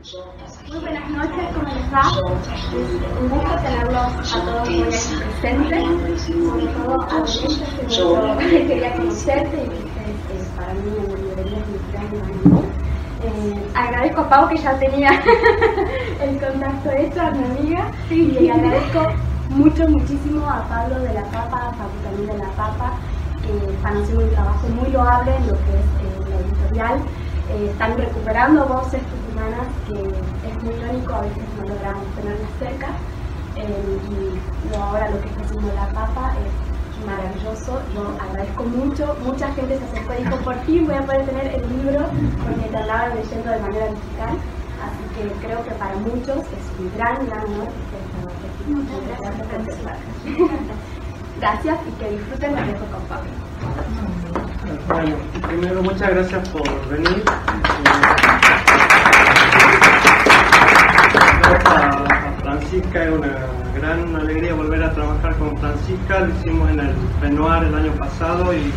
Muy buenas noches, ¿cómo les va? Es un gusto tenerlos a todos muy aquí presentes, sobre todo a Belén, que quería conocerte y para mí en la librería es mi gran amor. Agradezco a Pau que ya tenía el contacto hecho, a mi amiga, y le agradezco muchísimo a Pablo de la Papa, a Pablo también de la Papa, que están haciendo un trabajo muy loable en lo que es la editorial. Están recuperando voces tucumanas que es muy irónico, a veces no logramos tenerlas cerca, y ahora lo que está haciendo la Papa es maravilloso. Yo agradezco mucho, mucha gente se acercó y dijo, por fin voy a poder tener el libro porque te andaba leyendo de manera digital, así que creo que para muchos es un gran honor gracias y que disfruten la dejo con Pablo. Bueno, primero muchas gracias por venir. A Francisca, es una gran alegría volver a trabajar con Francisca. Lo hicimos en el Renoir el año pasado y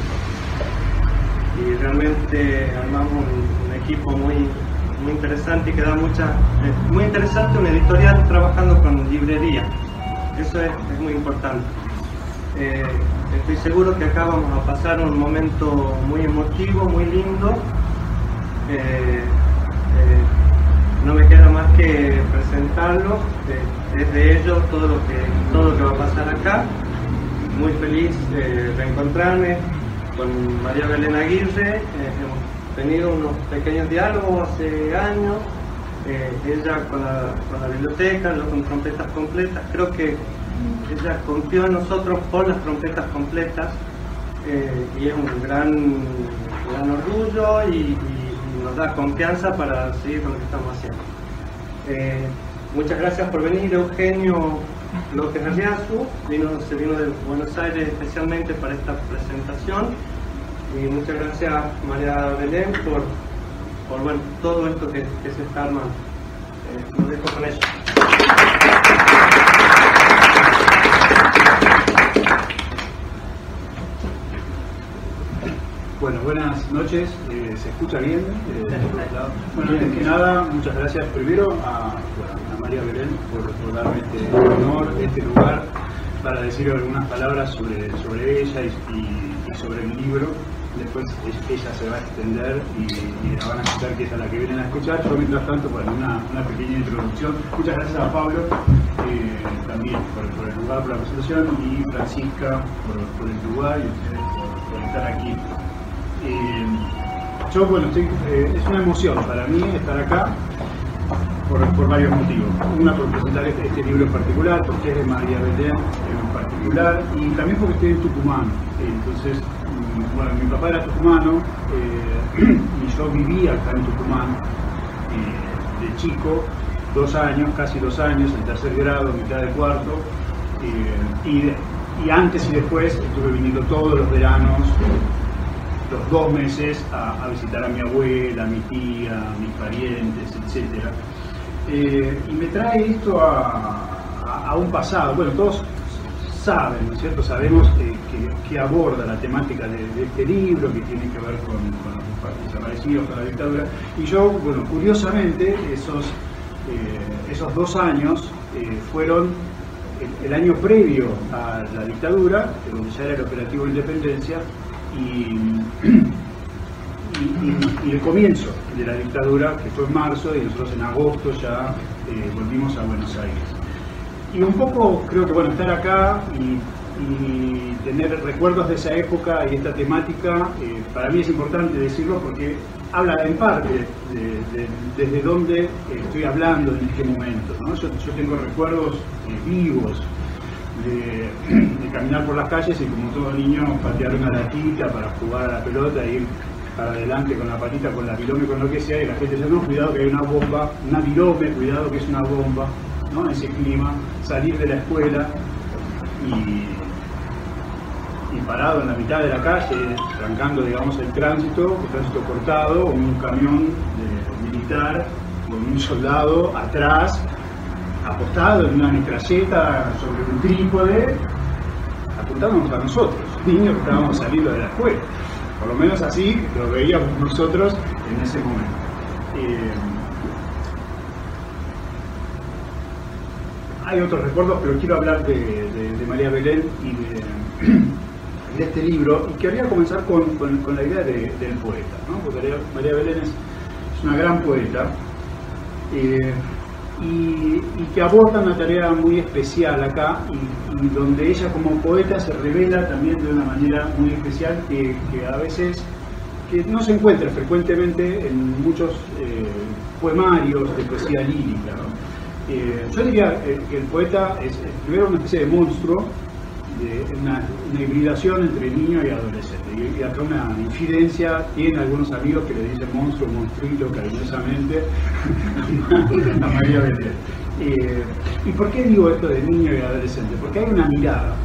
realmente armamos un equipo muy interesante y que da muy interesante una editorial trabajando con librería. Eso es muy importante. Estoy seguro que acá vamos a pasar un momento muy emotivo, muy lindo. No me queda más que presentarlo. Es de ellos todo lo que va a pasar acá. Muy feliz de reencontrarme con María Belén Aguirre. Hemos tenido unos pequeños diálogos hace años. Ella con la biblioteca, yo con trompetas completas. Creo que ella confió en nosotros por las trompetas completas, y es un gran orgullo y nos da confianza para seguir con lo que estamos haciendo. Muchas gracias por venir, Eugenio López Arriazu, se vino de Buenos Aires especialmente para esta presentación, y muchas gracias María Belén por todo esto que se está armando. Nos dejo con eso. Bueno, buenas noches, ¿se escucha bien? Bueno, antes que nada, muchas gracias primero a María Belén por darme este honor, este lugar, para decir algunas palabras sobre ella y sobre el libro. Después ella se va a extender y la van a escuchar, que es a la que vienen a escuchar. Yo mientras tanto, bueno, una pequeña introducción. Muchas gracias a Pablo también por el lugar, por la presentación, y Francisca por el lugar y ustedes por estar aquí. Yo, bueno, es una emoción para mí estar acá por varios motivos. Una, por presentar este libro en particular, porque es de María Belén en particular, y también porque estoy en Tucumán. Entonces, bueno, mi papá era tucumano y yo vivía acá en Tucumán de chico, 2 años, casi 2 años, en tercer grado, mitad de cuarto, y antes y después estuve viniendo todos los veranos, los 2 meses a visitar a mi abuela, a mi tía, a mis parientes, etc. Y me trae esto a un pasado. Bueno, todos saben, ¿no es cierto? Sabemos que aborda la temática de este libro, que tiene que ver con los desaparecidos, con la dictadura. Y yo, bueno, curiosamente, esos 2 años fueron el año previo a la dictadura, donde ya era el operativo Independencia, y el comienzo de la dictadura, que fue en marzo, y nosotros en agosto ya volvimos a Buenos Aires. Y un poco creo que, bueno, estar acá y tener recuerdos de esa época y esta temática, para mí es importante decirlo porque habla en parte desde dónde estoy hablando en este momento, ¿no? Yo tengo recuerdos vivos de caminar por las calles y, como todo niño, patear una latita para jugar a la pelota e ir para adelante con la patita, con la virome, con lo que sea, y la gente dice, no, cuidado que hay una bomba, una virome, cuidado que es una bomba, ¿no? Ese clima, salir de la escuela y parado en la mitad de la calle, trancando, digamos, el tránsito cortado, un camión militar con un soldado atrás, apostado en una metralleta sobre un trípode, apuntándonos a nosotros, niños que estábamos saliendo de la escuela. Por lo menos así lo veíamos nosotros en ese momento. hay otros recuerdos, pero quiero hablar de María Belén y de este libro, y quería comenzar con la idea del poeta, ¿no? Porque María Belén es una gran poeta, y que aborda una tarea muy especial acá, y donde ella como poeta se revela también de una manera muy especial que a veces que no se encuentra frecuentemente en muchos poemarios de poesía lírica, ¿no? Yo diría que el poeta es primero una especie de monstruo, una hibridación entre niño y adolescente, y acá una infidencia. Tiene algunos amigos que le dicen monstruo, monstruito cariñosamente a María Belén. ¿Y por qué digo esto de niño y adolescente? Porque hay una mirada,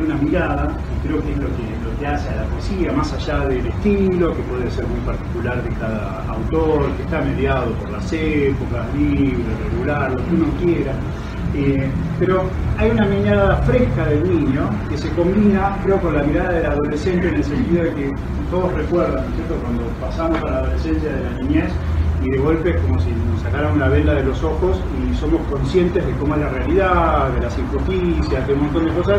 y creo que es lo que hace a la poesía, más allá del estilo, que puede ser muy particular de cada autor, que está mediado por las épocas, libre, regular, lo que uno quiera. Pero hay una mirada fresca del niño que se combina, creo, con la mirada del adolescente, en el sentido de que todos recuerdan, ¿no es cierto?, cuando pasamos a la adolescencia de la niñez, y de golpe es como si nos sacaran una venda de los ojos y somos conscientes de cómo es la realidad, de las injusticias, de un montón de cosas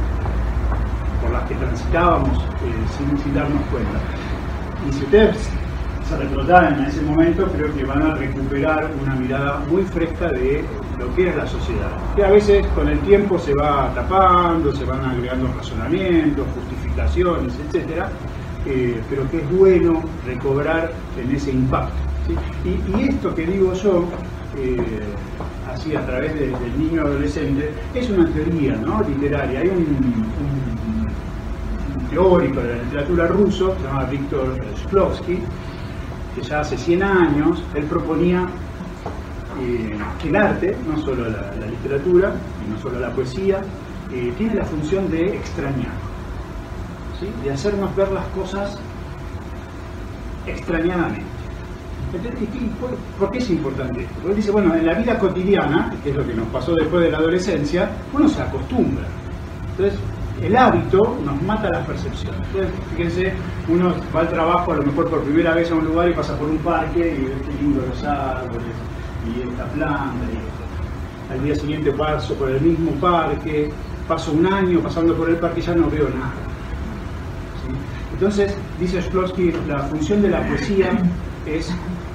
por las que transitábamos sin darnos cuenta. Y si ustedes se retrotraen en ese momento, creo que van a recuperar una mirada muy fresca de lo que es la sociedad, que a veces con el tiempo se va tapando, se van agregando razonamientos, justificaciones, etcétera, pero que es bueno recobrar en ese impacto, ¿sí? Y esto que digo yo, así a través del niño adolescente, es una teoría, ¿no?, literaria. Hay un teórico de la literatura ruso, se llama Víctor Shklovsky, que ya hace 100 años él proponía que el arte, no solo la literatura y no solo la poesía, tiene la función de extrañar, ¿sí?, de hacernos ver las cosas extrañadamente. Entonces, ¿por qué es importante esto? Porque dice, bueno, en la vida cotidiana, que es lo que nos pasó después de la adolescencia, uno se acostumbra. Entonces, el hábito nos mata las percepciones. Entonces, fíjense, uno va al trabajo a lo mejor por primera vez a un lugar y pasa por un parque y ve qué lindo los árboles y esta planta y esto. Al día siguiente paso por el mismo parque, paso un año pasando por el parque y ya no veo nada, ¿sí? Entonces, dice Shklovsky, la función de la poesía es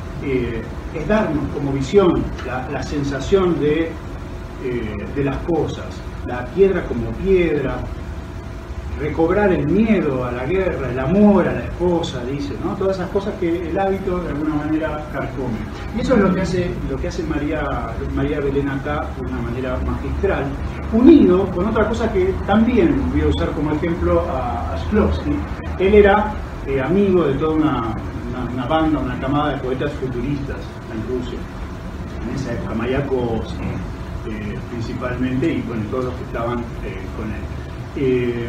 darnos como visión la sensación de las cosas, la piedra como piedra, recobrar el miedo a la guerra, el amor a la esposa, dice, ¿no? Todas esas cosas que el hábito de alguna manera carcome. Y eso es lo que hace María Belén acá de una manera magistral, unido con otra cosa que también voy a usar como ejemplo a Shklovsky. Él era amigo de toda una banda, una camada de poetas futuristas en Rusia, en esa época, Mayakovsky principalmente, y bueno, todos los que estaban con él.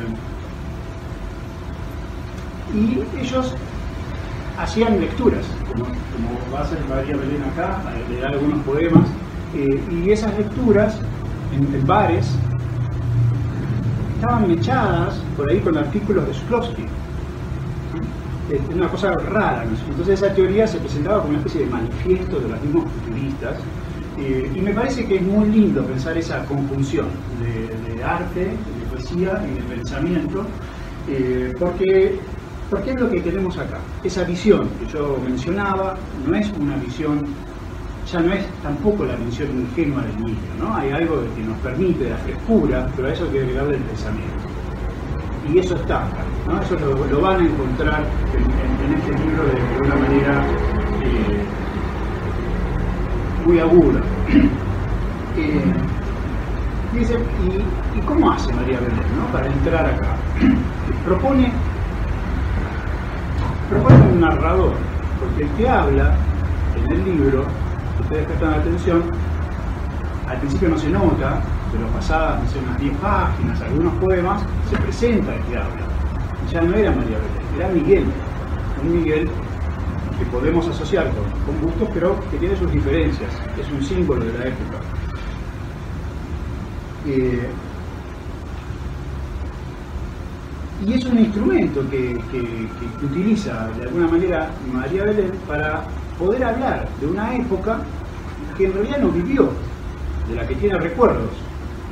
Y ellos hacían lecturas, como va a hacer María Belén acá, leer algunos poemas, y esas lecturas en bares estaban mechadas por ahí con artículos de Shklovsky. Es una cosa rara, ¿no? Entonces esa teoría se presentaba como una especie de manifiesto de los mismos futuristas, y me parece que es muy lindo pensar esa conjunción de arte, de poesía y de pensamiento, porque es lo que tenemos acá. Esa visión que yo mencionaba no es una visión, ya no es tampoco la visión ingenua del niño, ¿no? Hay algo que nos permite la frescura, pero a eso hay que agregarle el pensamiento. Y eso está acá, ¿no? Eso lo van a encontrar en este libro de una manera muy aguda. Dice, ¿y cómo hace María Belén, ¿no?, para entrar acá? Propone un narrador, porque el que habla en el libro, si ustedes prestan atención, al principio no se nota, pero pasadas, no sé, unas 10 páginas, algunos poemas, se presenta el que habla. Ya no era María Belén, era Miguel, un Miguel que podemos asociar con gustos, pero que tiene sus diferencias, es un símbolo de la época. Y es un instrumento que utiliza de alguna manera María Belén para poder hablar de una época que en realidad no vivió, de la que tiene recuerdos,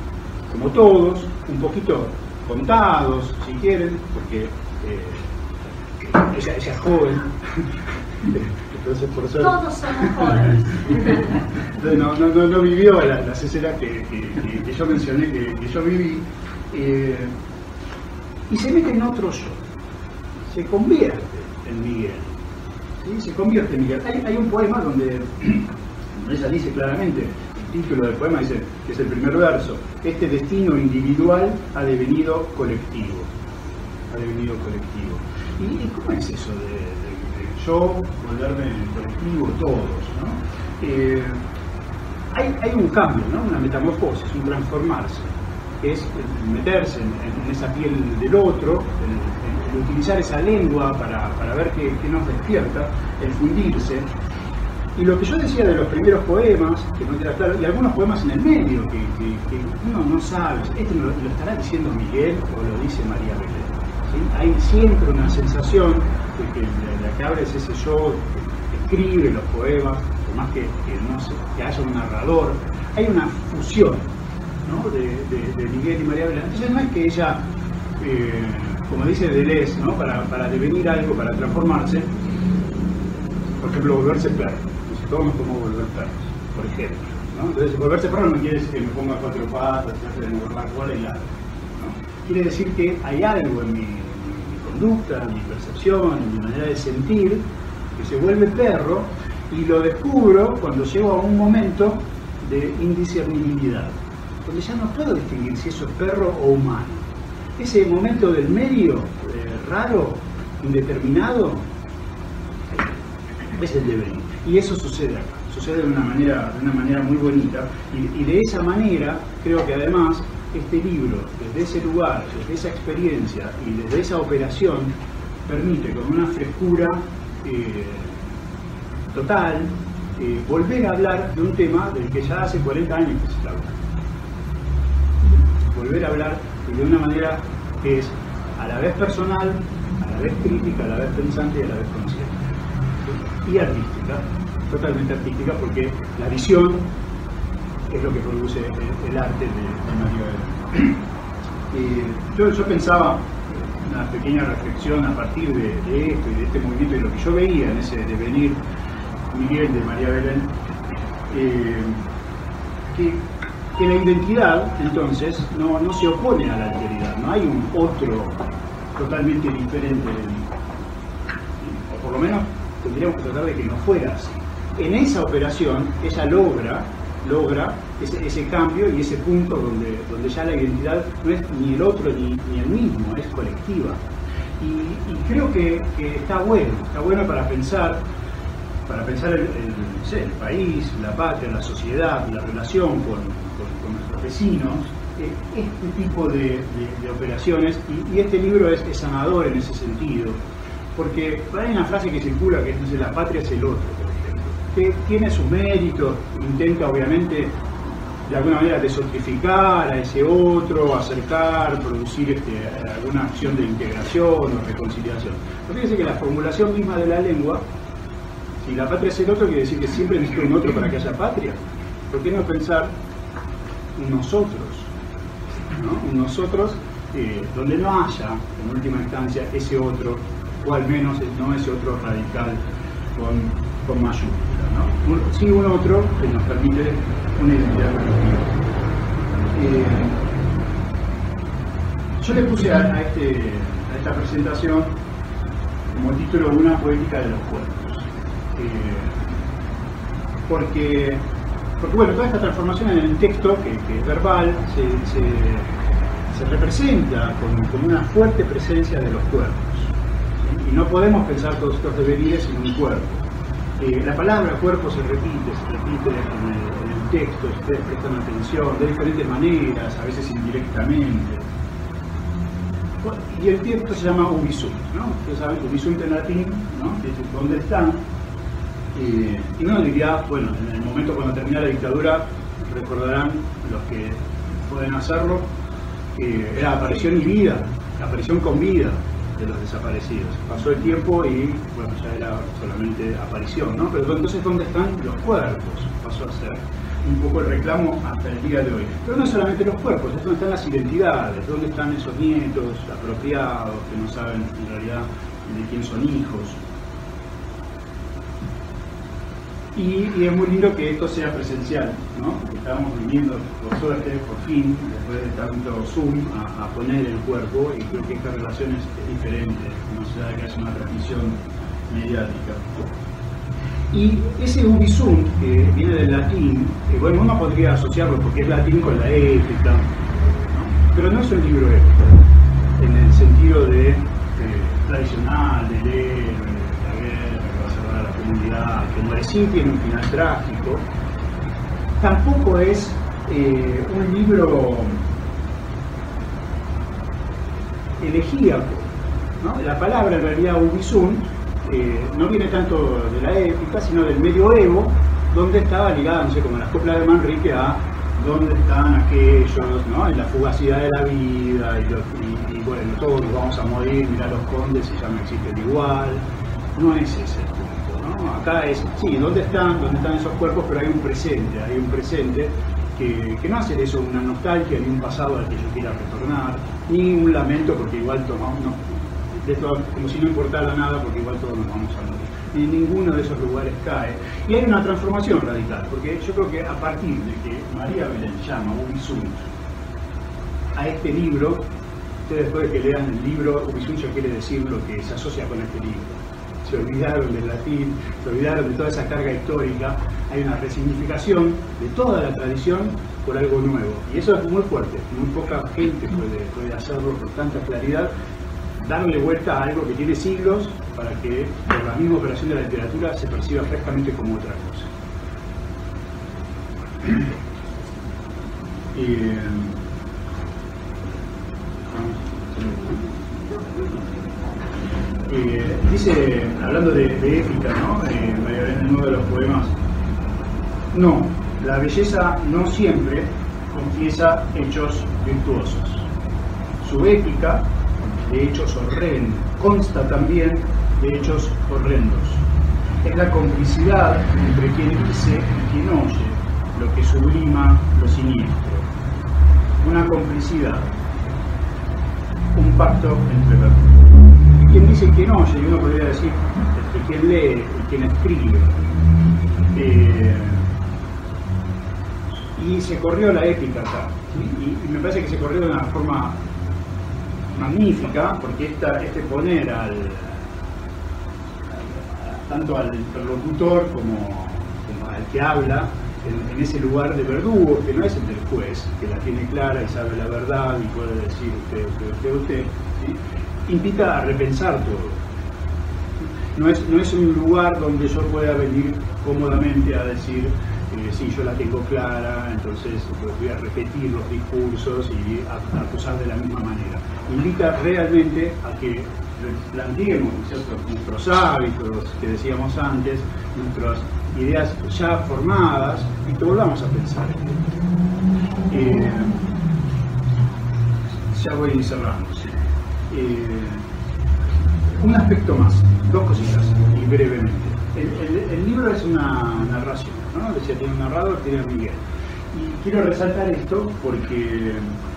como todos, un poquito contados, si quieren, porque ella es joven. Entonces, por eso, todos somos jóvenes. Entonces no vivió las escenas que yo mencioné, que yo viví. Y se mete en otro yo. Se convierte en Miguel. ¿Sí? Se convierte en Miguel. Hay un poema donde ella dice claramente, el título del poema dice, que es el primer verso, este destino individual ha devenido colectivo. Ha devenido colectivo. ¿Y cómo es eso de yo volverme colectivo, todos, ¿no? Hay un cambio, ¿no? Una metamorfosis, un transformarse, que es meterse en esa piel del otro, el utilizar esa lengua para ver qué nos despierta, el fundirse. Y lo que yo decía de los primeros poemas, que no queda claro, y algunos poemas en el medio, que uno no sabe, ¿este lo estará diciendo Miguel o lo dice María Belén? ¿Sí? Hay siempre una sensación de que la que abre es ese yo que escribe los poemas, por más que haya un narrador, hay una fusión, ¿no? de Miguel y María Belén. Entonces no es que ella, como dice Deleuze, ¿no? para devenir algo, para transformarse, por ejemplo, volverse perro. Entonces, todos nos podemos volver perros, por ejemplo, ¿no? Entonces, volverse perro no quiere decir que me ponga cuatro patas, trate de mover la cola y ladre, ¿no? Quiere decir que hay algo en mi conducta, en mi percepción, en mi manera de sentir, que se vuelve perro, y lo descubro cuando llego a un momento de indiscernibilidad, donde ya no puedo distinguir si eso es perro o humano. Ese momento del medio, raro, indeterminado, es el devenir. Y eso sucede acá, sucede de una manera muy bonita, y de esa manera creo que además este libro, desde ese lugar, desde esa experiencia y desde esa operación, permite con una frescura total volver a hablar de un tema del que ya hace 40 años que se habla. Volver a hablar de una manera que es a la vez personal, a la vez crítica, a la vez pensante y a la vez consciente. Y artística, totalmente artística, porque la visión es lo que produce el arte de María Belén. Yo pensaba una pequeña reflexión a partir de esto y de este movimiento y lo que yo veía en ese devenir Miguel de María Belén, que la identidad entonces no se opone a la alteridad, no hay un otro totalmente diferente de mí, o por lo menos tendríamos que tratar de que no fuera así. En esa operación ella logra ese cambio y ese punto donde ya la identidad no es ni el otro ni el mismo, es colectiva. Y creo que está bueno para pensar el país, la patria, la sociedad, la relación con nuestros vecinos, este tipo de operaciones, y este libro es sanador en ese sentido, porque hay una frase que circula que dice la patria es el otro, por ejemplo, que tiene sus méritos, intenta obviamente de alguna manera desortificar a ese otro, acercar, producir alguna acción de integración o reconciliación. Pero fíjense que la formulación misma de la lengua, si la patria es el otro, quiere decir que siempre necesito un otro para que haya patria. ¿Por qué no pensar un nosotros? ¿No? Un nosotros donde no haya, en última instancia, ese otro, o al menos no ese otro radical con mayúscula, ¿no? Sí, un otro que nos permite una identidad colectiva. Yo le puse a esta presentación como título Una poética de los cuerpos. Porque bueno, toda esta transformación en el texto, que es verbal, se representa con una fuerte presencia de los cuerpos. ¿Sí? Y no podemos pensar todos estos devenires sin un cuerpo. La palabra cuerpo se repite en el texto, ustedes prestan atención, de diferentes maneras, a veces indirectamente. Y el texto se llama ubisunt, ¿no? Ustedes saben que ubisunt en latín, ¿no? Es ¿dónde están? Y uno diría, bueno, en el momento cuando termina la dictadura, recordarán los que pueden hacerlo, era aparición y vida, aparición con vida de los desaparecidos. Pasó el tiempo y, bueno, ya era solamente aparición, ¿no? Pero entonces, ¿dónde están los cuerpos? Pasó a ser. un poco el reclamo hasta el día de hoy. Pero no solamente los cuerpos, es donde están las identidades, dónde están esos nietos apropiados que no saben en realidad de quién son hijos. Y es muy lindo que esto sea presencial, ¿no? Porque estábamos viviendo, por suerte, por fin, después de tanto Zoom, a poner el cuerpo, y creo que esta relación es diferente, más allá de que haya una transmisión mediática. Y ese Ubi-Zoom, que viene del latín, bueno, uno podría asociarlo porque es latín con la épica, ¿no? Pero no es un libro épico, en el sentido de tradicional, del héroe, a la comunidad, que muere sí tiene un final trágico. Tampoco es un libro elegíaco, ¿no? La palabra en realidad Ubi-Zoom no viene tanto de la épica, sino del medioevo, donde estaba ligada, no sé, como las coplas de Manrique, a dónde están aquellos, ¿no? En la fugacidad de la vida, y bueno, todos nos vamos a morir, mirá los condes y ya no existen igual. No es ese el punto, ¿no? Acá es, sí, ¿dónde están esos cuerpos? Pero hay un presente que no hace de eso una nostalgia, ni un pasado al que yo quiera retornar, ni un lamento porque igual tomamos, no, de todo, como si no importara nada porque igual todos nos vamos a morir. En ninguno de esos lugares cae. Y hay una transformación radical, porque yo creo que a partir de que María Belén llama Ubi-Zoom a este libro, ustedes después de que lean el libro, Ubi-Zoom ya quiere decir lo que se asocia con este libro. Se olvidaron del latín, se olvidaron de toda esa carga histórica, hay una resignificación de toda la tradición por algo nuevo. Y eso es muy fuerte, muy poca gente puede hacerlo con tanta claridad, darle vuelta a algo que tiene siglos para que por la misma operación de la literatura se perciba frescamente como otra cosa. Dice, hablando de épica, ¿no? En uno de los poemas, no, la belleza no siempre confiesa hechos virtuosos. Su épica, de hechos horrendos, consta también de hechos horrendos. Es la complicidad entre quien dice y quien oye, lo que sublima lo siniestro. Una complicidad, un pacto entre verdad. Quien dice y quien oye, y uno podría decir quien lee y quien escribe. Y se corrió la épica acá, ¿sí? Y me parece que se corrió de una forma magnífica, porque este poner tanto al interlocutor como al que habla en ese lugar de verdugo, que no es el del juez, que la tiene clara y sabe la verdad y puede decir usted, ¿sí? Invita a repensar todo. No es un lugar donde yo pueda venir cómodamente a decir sí, yo la tengo clara, entonces voy a repetir los discursos y a acusar de la misma manera. Invita realmente a que planteemos, ¿cierto?, nuestros hábitos que decíamos antes, nuestras ideas ya formadas y que volvamos a pensar. Ya voy cerrando. ¿Sí? Un aspecto más, dos cositas y brevemente. El libro es una narración, ¿no? Decía, tiene un narrador, tiene a Miguel. Y quiero resaltar esto porque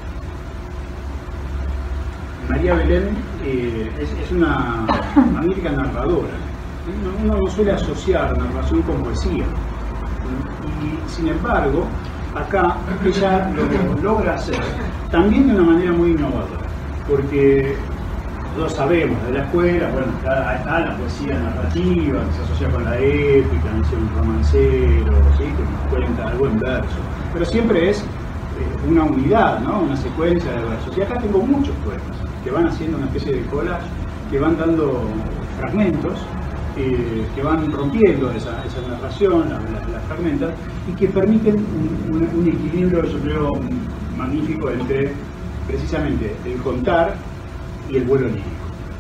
María Belén es una magnífica narradora. Uno no suele asociar narración con poesía. Y sin embargo, acá ella lo logra hacer también de una manera muy innovadora. Porque todos sabemos de la escuela, bueno, está la poesía narrativa, que se asocia con la épica, no sé, un romancero, ¿sí?, que nos cuenta algo en verso. Pero siempre es una unidad, ¿no?, una secuencia de versos. Y acá tengo muchos poemas que van haciendo una especie de collage, que van dando fragmentos, que van rompiendo esa narración, la fragmentan, y que permiten un equilibrio, yo creo, magnífico entre precisamente el contar y el vuelo lírico.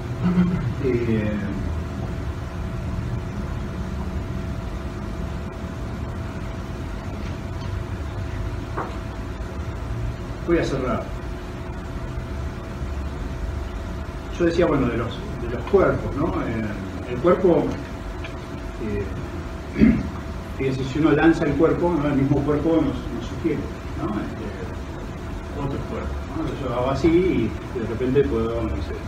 Voy a cerrar. Yo decía, bueno, de los cuerpos, ¿no? El cuerpo Fíjense, si uno lanza el cuerpo, ¿no? El mismo cuerpo nos sugiere, ¿no? Otro cuerpo, ¿no? Yo hago así y de repente puedo, no sé,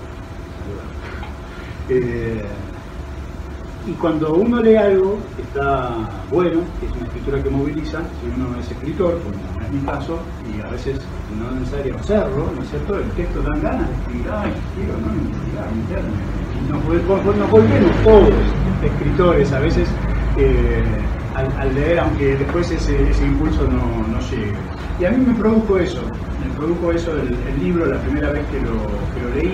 saludar. Y cuando uno lee algo que está bueno, que es una escritura que moviliza, si uno es escritor, como es mi caso, y a veces no es necesario hacerlo, ¿no es cierto? El texto dan ganas de escribir, quiero, ¿no? Investigar, meterme. Y nos volvemos todos escritores, a veces al leer, aunque después ese impulso no llegue. Y a mí me produjo eso el libro la primera vez que lo leí,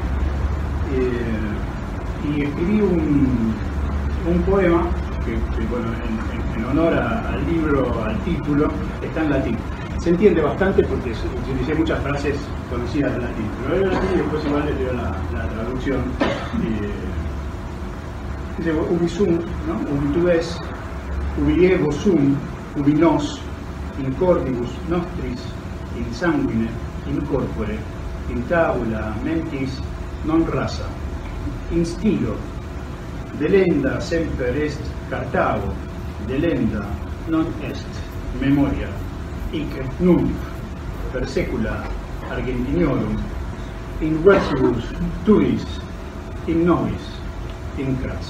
y escribí un poema que bueno, en honor al libro, al título, está en latín. Se entiende bastante porque utilicé muchas frases conocidas en latín, pero era latín y después igual le leo la traducción. Dice, ubi sum, ¿no? Ubi tu es, ubi ego sum, ubi nos, in cordibus nostris, in sanguine, in corpore, in tabula mentis non rasa, in stilo, delenda semper est Carthago, delenda non est memoria, hic nunc per secula Argentiniorum, in versibus tuis, in nobis, in cras.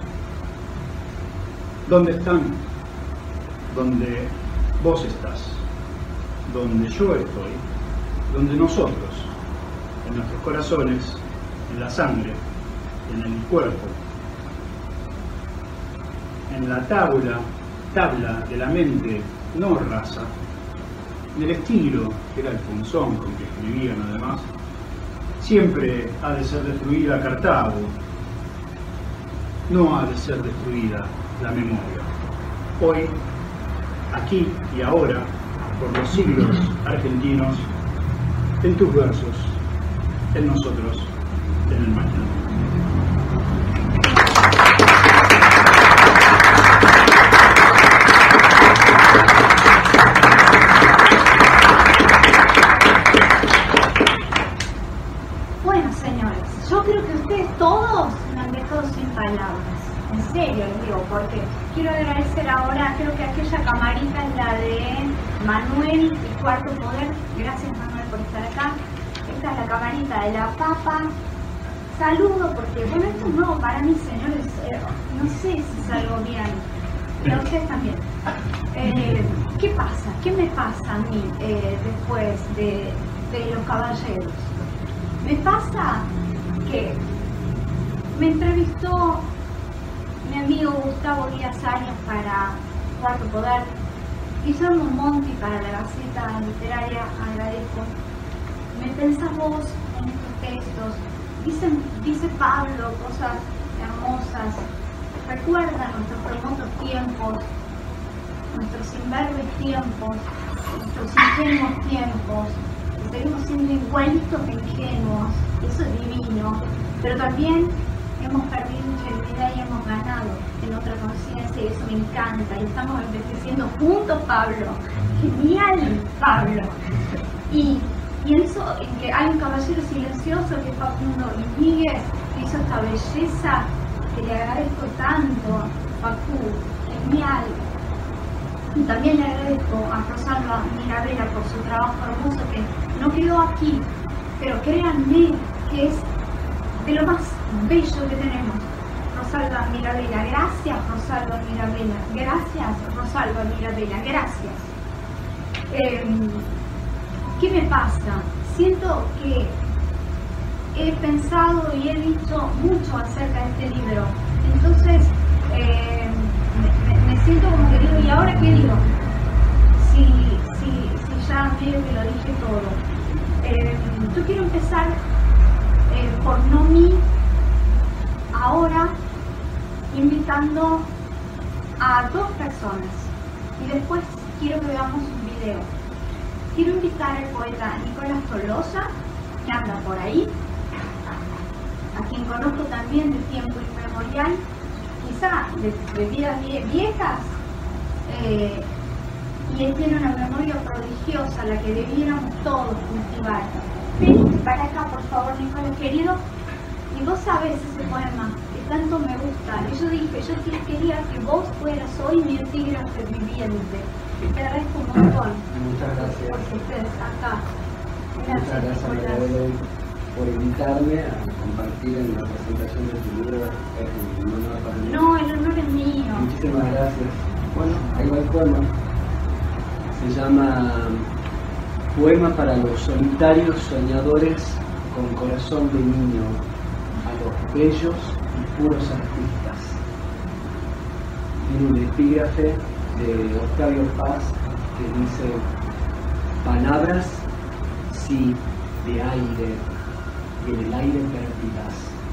¿Dónde están? Donde vos estás, donde yo estoy, donde nosotros, en nuestros corazones, en la sangre, en el cuerpo, en la tabla de la mente no rasa, en el estilo, que era el punzón con que escribían además, siempre ha de ser destruida Cartago, no ha de ser destruida la memoria. Hoy, aquí y ahora, por los siglos argentinos, en tus versos, en nosotros, en el mañana. Bueno, señores, yo creo que ustedes todos me han dejado sin palabras. En serio les digo, porque quiero agradecer ahora, creo que aquella camarita es la de Manuel, el Cuarto Poder. Gracias, Manuel, por estar acá. Esta es la camarita de la papa. Saludo porque, bueno, esto es nuevo para mí, señores. No sé si salgo bien, pero ustedes también. ¿Qué pasa? ¿Qué me pasa a mí después de Los Caballeros? Me pasa que me entrevistó mi amigo Gustavo Díaz Arias para Cuarto Poder, Guillermo Monti para la Gaceta Literaria, agradezco. Me pensás vos en estos textos, dice Pablo cosas hermosas, recuerda nuestros remotos tiempos, nuestros imberbes tiempos, nuestros ingenuos tiempos, seguimos siendo igualitos de ingenuos, eso es divino, pero también hemos perdido ingenuidad y hemos ganado en otra conciencia y eso me encanta y estamos envejeciendo juntos, Pablo. Genial, Pablo. Y pienso en que hay un caballero silencioso que es Facundo Iñiguez, que hizo esta belleza que le agradezco tanto, Facu, genial. Y también le agradezco a Rosalba Mirabella por su trabajo hermoso que no quedó aquí, pero créanme que es de lo más bello que tenemos. Rosalba Mirabella, gracias Rosalba Mirabella, gracias Rosalba Mirabella, gracias. ¿Qué me pasa? Siento que he pensado y he dicho mucho acerca de este libro, entonces me siento como que digo, ¿y ahora qué digo? Si ya medio que lo dije todo. Yo quiero empezar por no mí, ahora invitando a dos personas y después quiero que veamos un video. Quiero invitar al poeta Nicolás Tolosa, que anda por ahí, a quien conozco también de tiempo inmemorial, quizá de vidas viejas, y él tiene una memoria prodigiosa, la que debiéramos todos cultivar. Ven para acá, por favor, Nicolás querido, Y vos sabés ese poema que tanto me gusta. Y yo dije, yo quería que vos fueras hoy mi epígrafe viviente. Te agradezco un montón. Muchas gracias. Por ustedes acá. Muchas gracias, María, por invitarme a compartir en la presentación de tu libro. Es un honor para mí. No, el honor es mío. Muchísimas gracias. Bueno, ahí va el poema. Se llama Poema para los solitarios soñadores con corazón de niño, a los bellos y puros artistas. Tiene un epígrafe de Octavio Paz que dice: palabras, sí, de aire, y en el aire perdidas.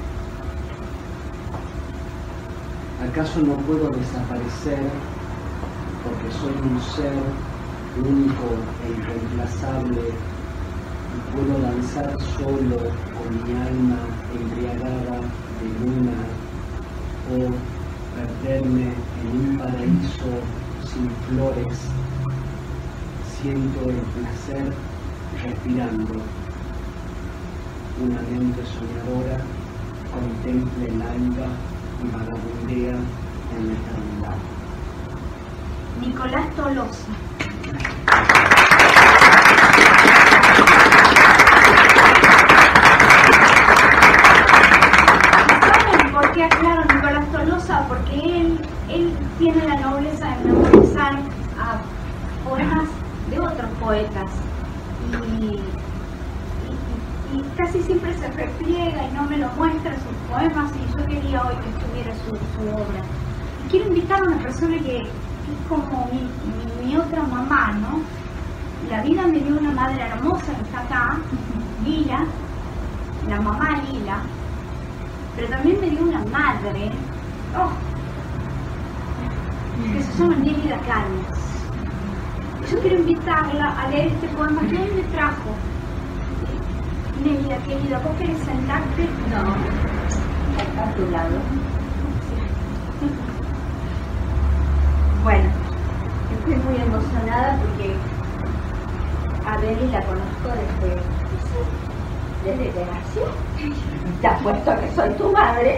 ¿Acaso no puedo desaparecer porque soy un ser único e irreemplazable y puedo danzar solo con mi alma embriagada de luna o perderme en un paraíso sin flores? Siento el placer respirando. Una mente soñadora contempla el alba y vagabundea en la eternidad. Nicolás Tolosa. ¿Saben por qué aclaro Nicolás Tolosa? Porque él tiene la nobleza de memorizar a poemas de otros poetas y casi siempre se repliega y no me lo muestra sus poemas, y yo quería hoy que estuviera su obra. Y quiero invitar a una persona que es como mi otra mamá, ¿no? La vida me dio una madre hermosa que está acá, Lila, la mamá Lila, pero también me dio una madre, que se llama Nélida Cañas. Yo quiero invitarla a leer este poema que hoy me trajo. Nélida, querida, ¿vos querés sentarte? No, acá a tu lado. Bueno, estoy muy emocionada porque a Beli la conozco desde que nació. Te apuesto que soy tu madre.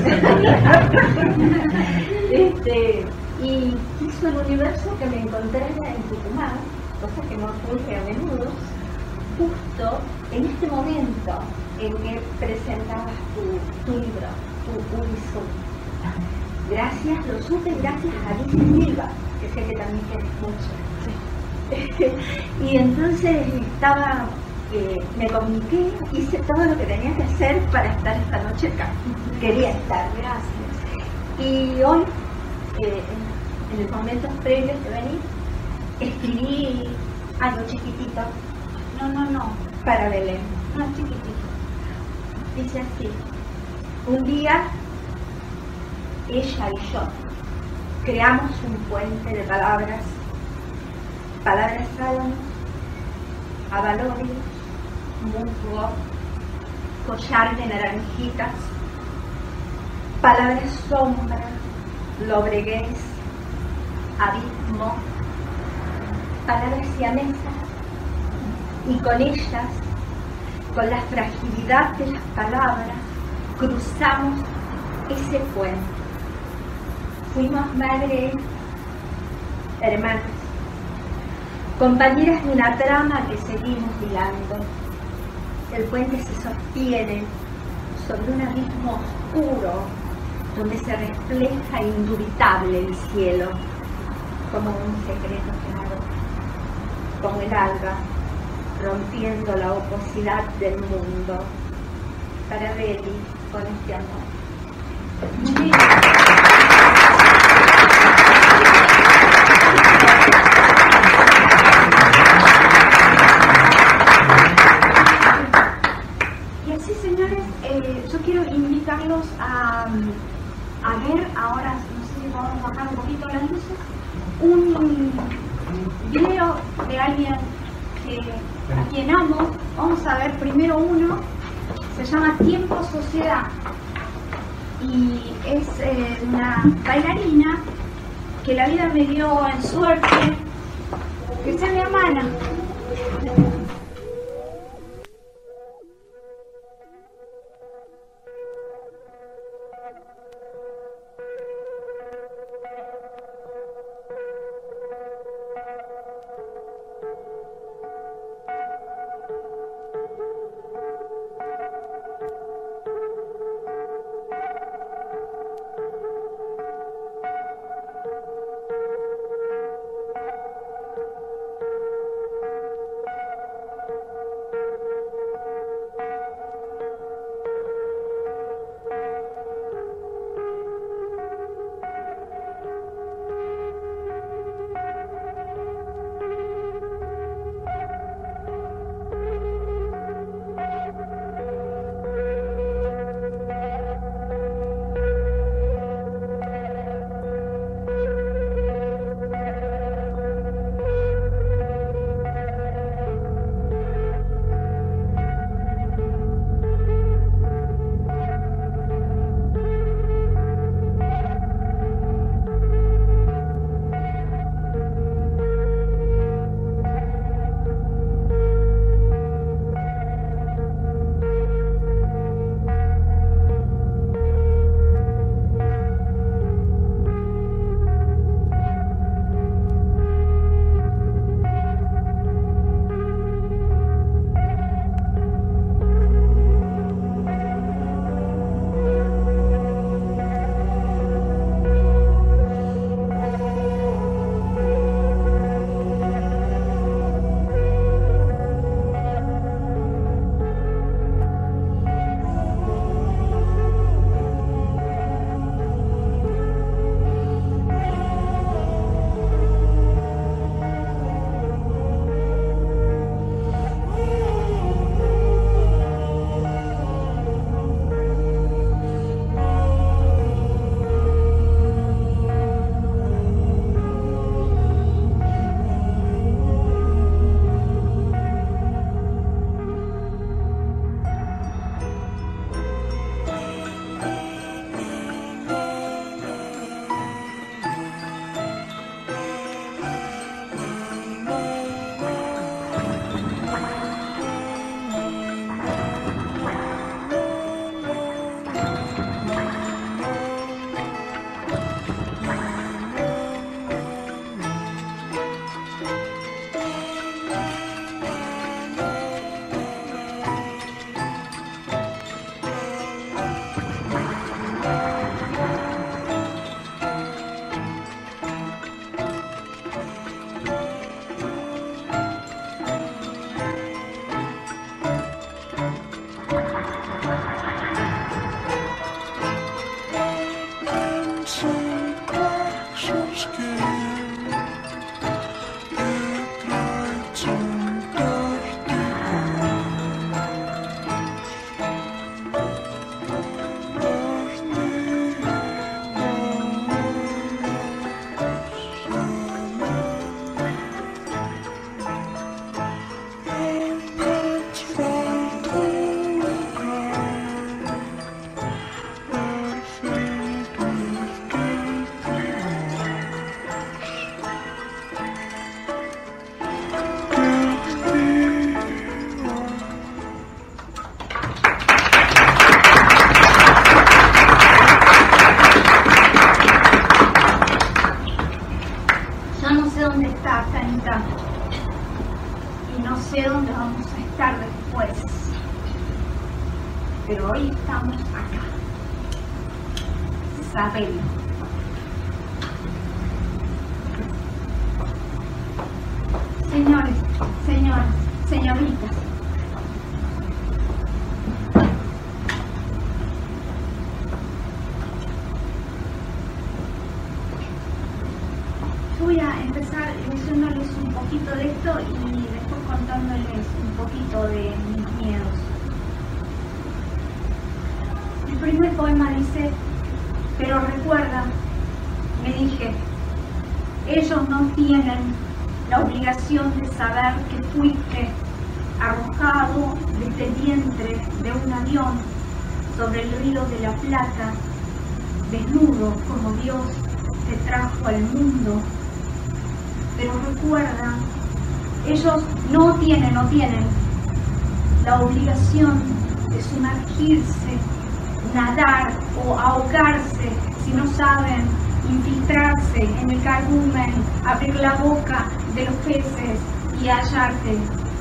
Y quiso el universo que me encontrara en Tucumán, cosa que no ocurre a menudo, justo en este momento en que presentabas tu libro, tu Urizum. Gracias, lo supe gracias a Alicia Silva, que sé que también quieres mucho. Y entonces me comuniqué, hice todo lo que tenía que hacer para estar esta noche acá. Quería estar, gracias. Y hoy, en los momentos previos de venir, escribí algo chiquitito. No. Para Belén. No, chiquitito. Dice así: un día, ella y yo creamos un puente de palabras álamos, avalorios, musgo, collar de naranjitas, palabras sombra, lobreguez, abismo, palabras siamesas, y con ellas, con la fragilidad de las palabras, cruzamos ese puente. Fuimos madres, hermanas, compañeras de una trama que seguimos hilando. El puente se sostiene sobre un abismo oscuro donde se refleja indubitable el cielo, como un secreto claro, como el alba rompiendo la oposidad del mundo. Para Beli, con este amor. Y así, señores, yo quiero invitarlos a ver ahora, no sé si vamos a bajar un poquito las luces, un video de alguien a quien amo. Vamos a ver primero uno, se llama Tiempo Sociedad, y es una bailarina que la vida me dio en suerte que sea mi hermana. hoy estamos acá. Sabelo. Señores, señoras, señoritas, voy a empezar leyéndoles un poquito de esto y después contándoles un poquito de mis miedos. El primer poema dice: pero recuerda, me dije, ellos no tienen la obligación de saber que fuiste arrojado desde el vientre de un avión sobre el río de la Plata, desnudo como Dios te trajo al mundo. Pero recuerda, ellos no tienen la obligación de sumergirse, nadar o ahogarse si no saben infiltrarse en el cardumen, abrir la boca de los peces y hallarte.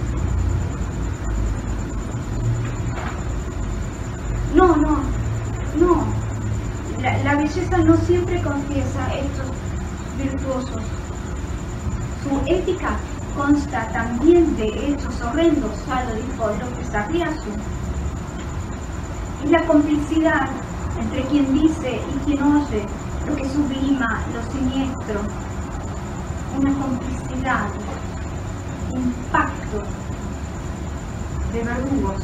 No. La belleza no siempre confiesa hechos virtuosos. Su ética consta también de hechos horrendos, ya lo dijo López Arriazu. Es la complicidad entre quien dice y quien oye lo que sublima lo siniestro. Una complicidad, un pacto de verdugos.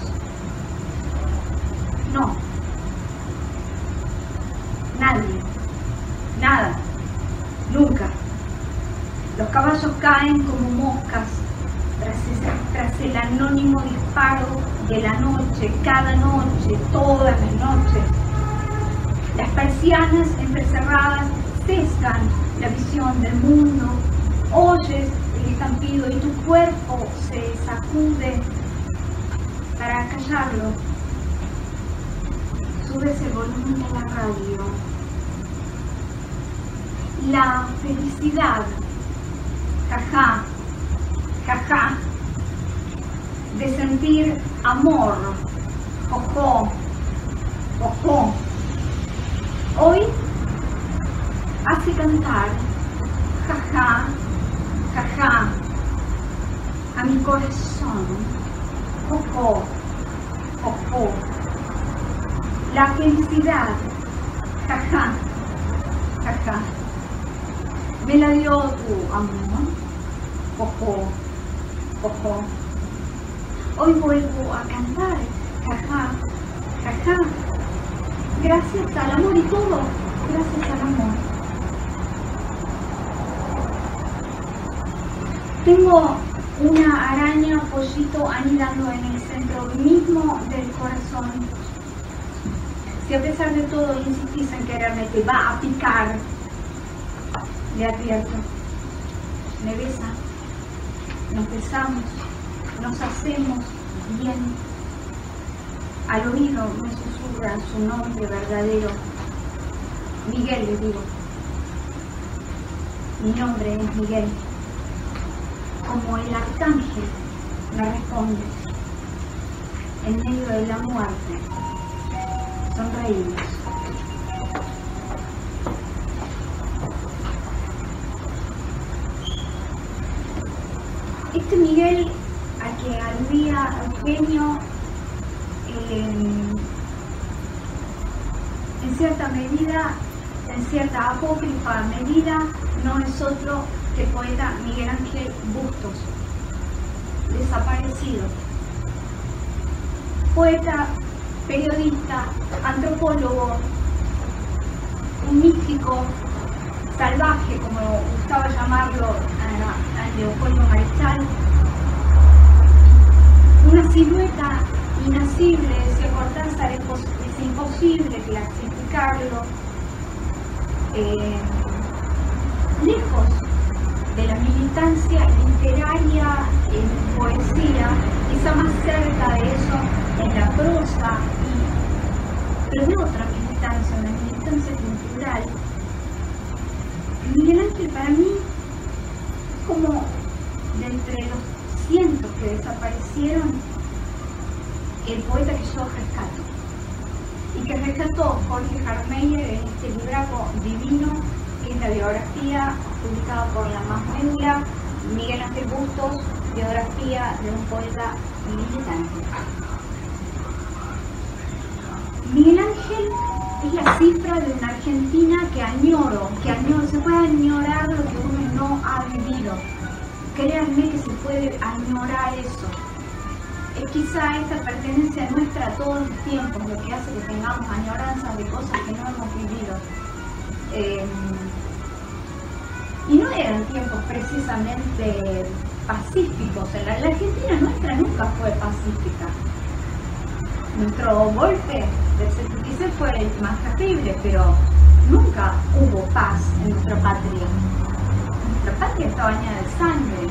No. Nadie. Nada. Nunca. Los caballos caen como moscas tras el anónimo disparo de la noche, cada noche, todas las noches. Las persianas entrecerradas cesan la visión del mundo, oyes el estampido y tu cuerpo se sacude para callarlo. Subes el volumen de la radio. La felicidad, jajá, jajá, de sentir amor, jojo, jojo. Hoy hace cantar, jajá, jajá, a mi corazón, jojo, jojo. La felicidad, jajá, jajá, me la dio tu amor, jojo, jojo. Hoy vuelvo a cantar, jajá, jajá. Gracias al amor y todo, gracias al amor. Tengo una araña pollito anidando en el centro mismo del corazón. Si a pesar de todo insistís en quererme, te va a picar, le advierto. Me besa, nos besamos, nos hacemos bien. Al oído me susurra su nombre verdadero. Miguel, le digo. Mi nombre es Miguel. Como el arcángel me responde. En medio de la muerte, sonreímos. Este Miguel al que aludía Eugenio, en cierta medida, en cierta apócrifa medida, no es otro que el poeta Miguel Ángel Bustos, desaparecido. Poeta, periodista, antropólogo, un místico salvaje, como gustaba llamarlo a Leopoldo Marechal, una silueta inacible. Decía Cortázar, es imposible clasificarlo, lejos de la militancia literaria en poesía, quizá más cerca de eso en la prosa, pero de otra militancia, una militancia cultural. Miguel Ángel para mí es como de entre los cientos que desaparecieron, el poeta que yo rescato. que rescató Jorge Jarmeyer en este libraco divino, que es la biografía publicada por la Más Médula, Miguel Ángel Bustos, biografía de un poeta militante. Miguel Ángel es la cifra de una Argentina que añoro, se puede añorar lo que uno no ha vivido. Créanme que se puede añorar eso. Es quizá esta pertenencia nuestra a todos los tiempos lo que hace que tengamos añoranzas de cosas que no hemos vivido. Y no eran tiempos precisamente pacíficos. La Argentina nuestra nunca fue pacífica. Nuestro golpe del 76 fue el más terrible, pero nunca hubo paz en nuestra patria. Nuestra patria está bañada de sangre.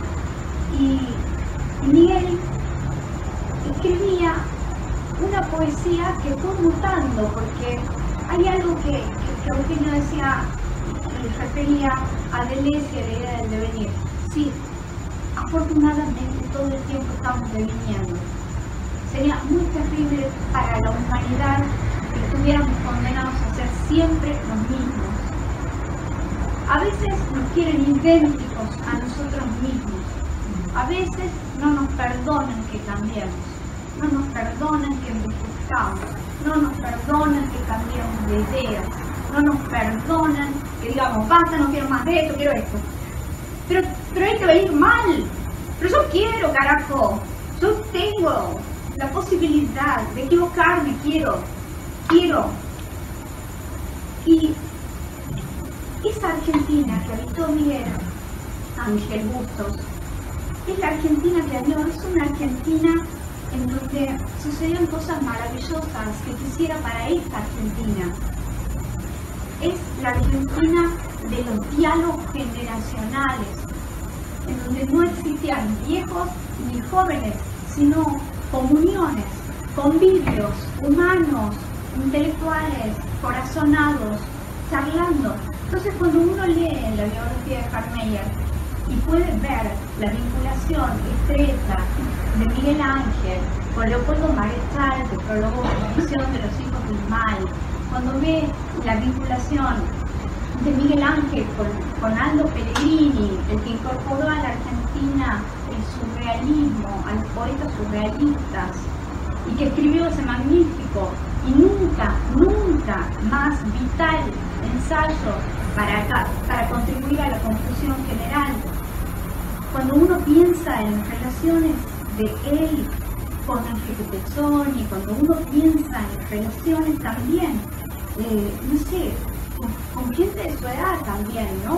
Y Miguel escribía una poesía que fue mutando, porque hay algo que Eugenio decía, refería a Deleuze y a la idea del devenir. Sí, afortunadamente todo el tiempo estamos deviniendo. Sería muy terrible para la humanidad que estuviéramos condenados a ser siempre los mismos. A veces nos quieren idénticos a nosotros mismos. A veces no nos perdonan que cambiemos. No nos perdonan que envejezcamos. No nos perdonan que cambiemos de ideas. No nos perdonan que digamos, basta, no quiero más de esto, quiero esto. Pero hay que venir mal. Pero yo quiero, carajo. Yo tengo la posibilidad de equivocarme, quiero. Y esa Argentina que habitó Miguel Ángel Bustos es la Argentina que añoro, es una Argentina en donde sucedieron cosas maravillosas que quisiera para esta Argentina. Es la Argentina de los diálogos generacionales, en donde no existían viejos ni jóvenes, sino comuniones, convivios humanos, intelectuales, corazonados, charlando. Entonces, cuando uno lee la biografía de Jarmeyer y puede ver la vinculación estrecha de Miguel Ángel con Leopoldo Marechal, que prologó la misión de los hijos del mal, cuando ve la vinculación de Miguel Ángel con Aldo Pellegrini, el que incorporó a la Argentina el surrealismo, a los poetas surrealistas, y que escribió ese magnífico y nunca más vital ensayo para contribuir a la confusión general. Cuando uno piensa en las relaciones de él con Enrique Pezzoni, cuando uno piensa en las relaciones también, no sé, con gente de su edad también, ¿no?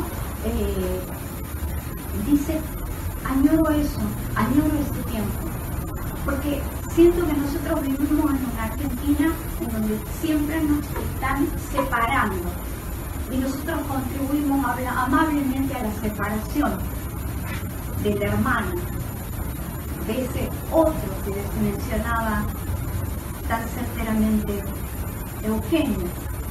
Dice, añoro eso, añoro este tiempo, porque siento que nosotros vivimos en una Argentina en donde siempre nos están separando y nosotros contribuimos amablemente a la separación del hermano, de ese otro que mencionaba tan certeramente Eugenio.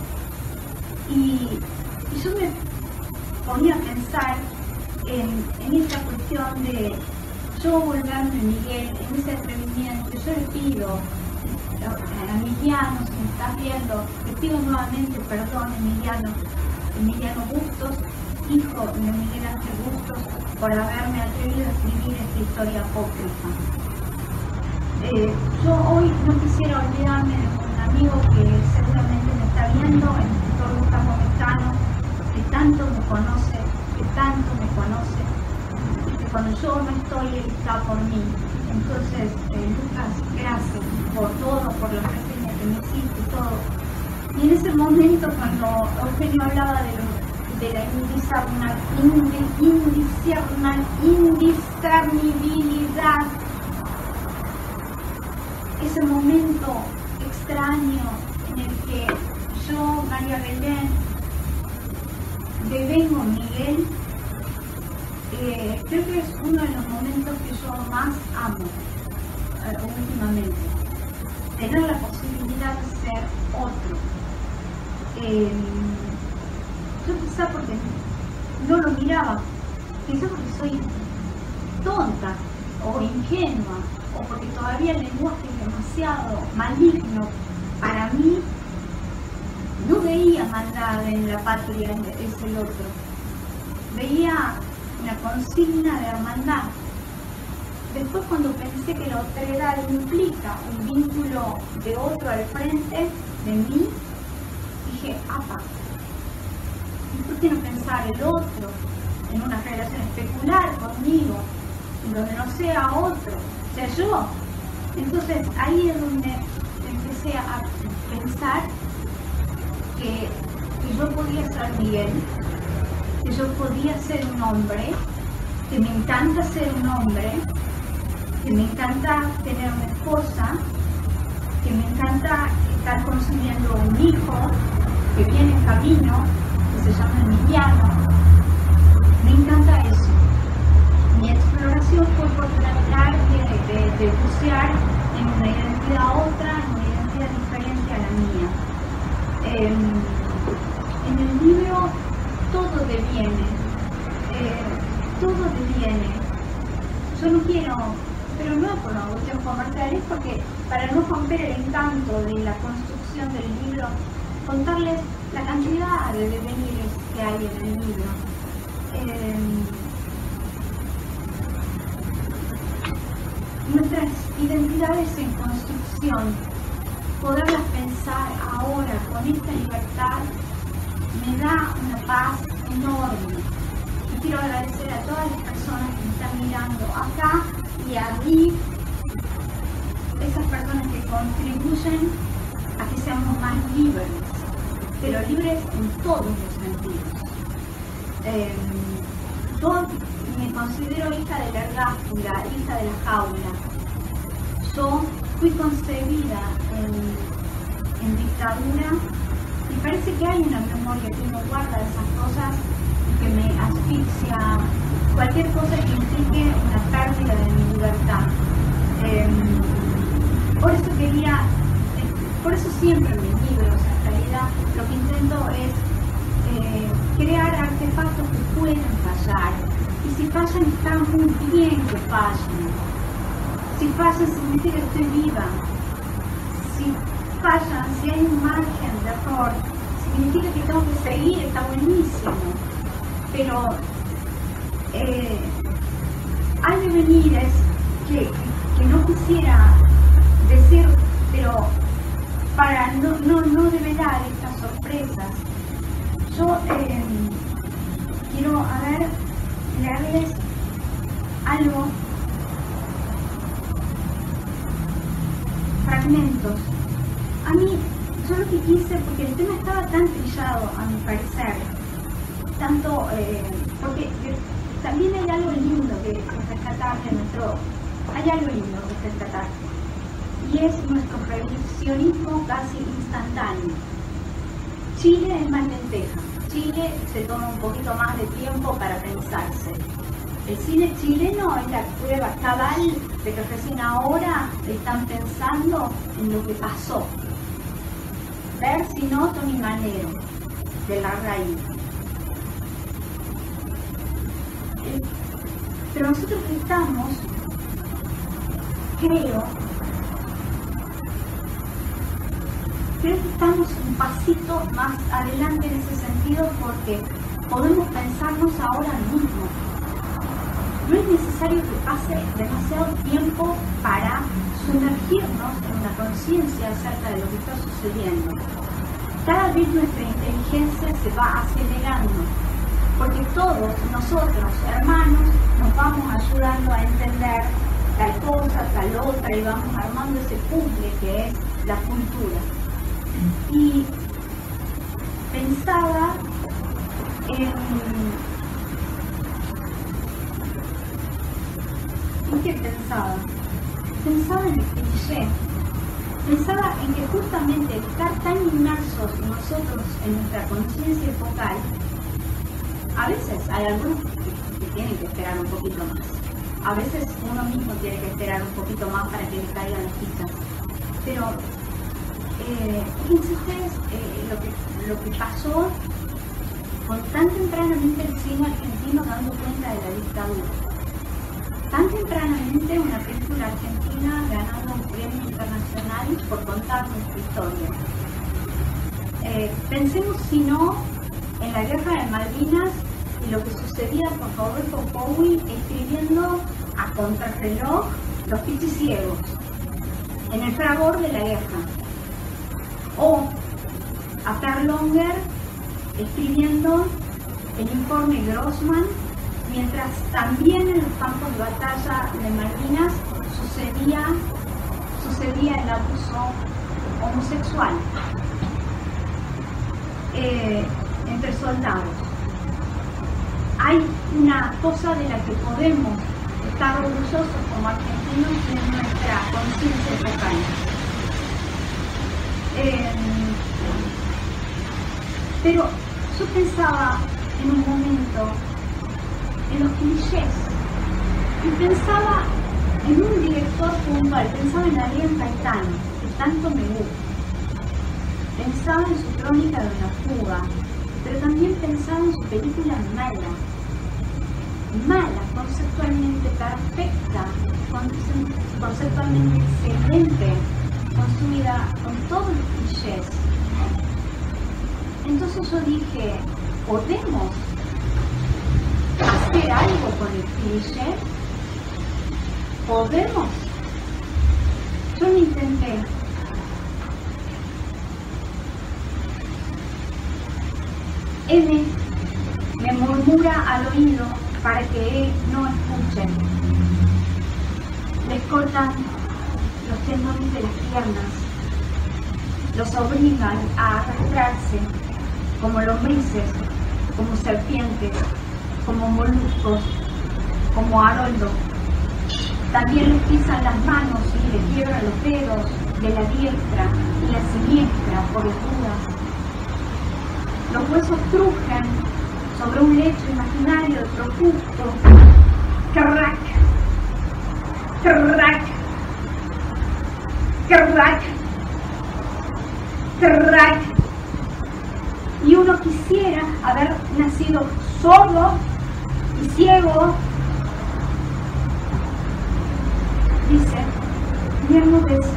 Y yo me ponía a pensar en esta cuestión de yo volverme Miguel, en ese atrevimiento. Yo le pido a Emiliano, si me estás viendo, le pido nuevamente perdón, Emiliano Bustos, hijo de Miguel Ángel Bustos, por haberme atrevido a escribir esta historia apócrifa. Yo hoy no quisiera olvidarme de un amigo que seguramente me está viendo, el escritor Gustavo Mecano, que tanto me conoce, y que cuando yo no estoy, él está por mí. Entonces, Lucas, gracias por todo, por la reseña que me hiciste y todo. Y en ese momento, cuando Eugenio hablaba de la indiscernibilidad, ese momento extraño en el que yo, María Belén, devengo Miguel, creo que es uno de los momentos que yo más amo últimamente. Tener la posibilidad de ser otro. Yo quizá porque no lo miraba, quizá porque soy tonta o ingenua, o porque todavía el lenguaje es demasiado maligno para mí hermandad en la patria es el otro. Veía una consigna de hermandad. Después, cuando pensé que la otredad implica un vínculo de otro al frente de mí, dije, apa, ¿y por qué no pensar el otro en una relación especular conmigo, en donde no sea otro, sea yo? Entonces ahí es donde empecé a pensar que yo podía ser Miguel, que yo podía ser un hombre, que me encanta ser un hombre, que me encanta tener una esposa, que me encanta estar construyendo un hijo que viene en camino, que se llama Emiliano. Me encanta eso. Mi exploración fue por tratar de bucear en una identidad otra, en una identidad diferente a la mía. En el libro todo deviene, todo deviene. Yo no quiero, pero no es por una cuestión comercial, es porque para no romper el encanto de la construcción del libro, contarles la cantidad de devenires que hay en el libro. Nuestras identidades en construcción, poderlas pensar ahora con esta libertad, me da una paz enorme. Y quiero agradecer a todas las personas que me están mirando acá y allí, esas personas que contribuyen a que seamos más libres, pero libres en todos los sentidos. Yo me considero hija de la ergástula, hija de la jaula. Yo fui concebida en dictadura y parece que hay una memoria que uno guarda de esas cosas y que me asfixia, cualquier cosa que implique una pérdida de mi libertad. Por eso siempre en mis libros, en realidad, lo que intento es crear artefactos que pueden fallar. Y si fallan, está muy bien que fallen. Si fallan, significa que estoy viva. Si fallan, si hay un margen de error, significa que tengo que seguir, está buenísimo. Pero hay devenires que no quisiera decir, pero para no develar estas sorpresas. Yo quiero, leerles algo, fragmentos. A mí, yo lo que quise, porque el tema estaba tan trillado, a mi parecer, tanto, porque también hay algo lindo que rescatar de nuestro, hay algo lindo que rescatar, y es nuestro revisionismo casi instantáneo. Chile es más lenteja. Chile se toma un poquito más de tiempo para pensarse. El cine chileno es la prueba cabal de que recién ahora están pensando en lo que pasó. Ver si no Tony Manero, de la raíz. Pero nosotros estamos, creo que estamos un pasito más adelante en ese sentido porque podemos pensarnos ahora mismo. No es necesario que pase demasiado tiempo para sumergirnos en una conciencia acerca de lo que está sucediendo. Cada vez nuestra inteligencia se va acelerando, porque todos nosotros, hermanos, nos vamos ayudando a entender tal cosa, tal otra, y vamos armando ese puzzle que es la cultura. Y pensaba ¿en qué pensaba? Pensaba en el cliché. Pensaba en que justamente estar tan inmersos nosotros en nuestra conciencia focal, a veces hay algunos que tienen que esperar un poquito más. A veces uno mismo tiene que esperar un poquito más para que le caigan las fichas. Pero fíjense ustedes lo que pasó con tan tempranamente el cine argentino dando cuenta de la dictadura. Tan tempranamente una película argentina ganando un premio internacional por contar nuestra historia. pensemos si no en la guerra de Malvinas y lo que sucedía con Rodolfo Bowie escribiendo a contrarreloj Los Pichis Ciegos, en el fragor de la guerra. O a Per Longer escribiendo el informe Grossman, mientras también en los campos de batalla de Malvinas sucedía el abuso homosexual entre soldados. Hay una cosa de la que podemos estar orgullosos como argentinos de nuestra conciencia local. Pero yo pensaba en un momento en los clichés y pensaba en un director puntual, pensaba en Adrián Caetano, que tanto me gusta. Pensaba en su crónica de una fuga, pero también pensaba en su película mala, conceptualmente perfecta, conceptualmente excelente, construida con todos los clichés. Entonces yo dije, ¿podemos hacer algo con el cliché? ¿Podemos? Yo lo intenté. M me murmura al oído para que no escuchen. Les cortan los tendones de las piernas, los obligan a arrastrarse como lombrices, como serpientes, como moluscos, como Haroldo. También les pisan las manos y les quiebran los dedos de la diestra y la siniestra por las dudas. Los huesos crujen sobre un lecho imaginario de profusto. Crack, crack, crack, crack. Y uno quisiera haber nacido sordo y ciego. Dice, y enmudece.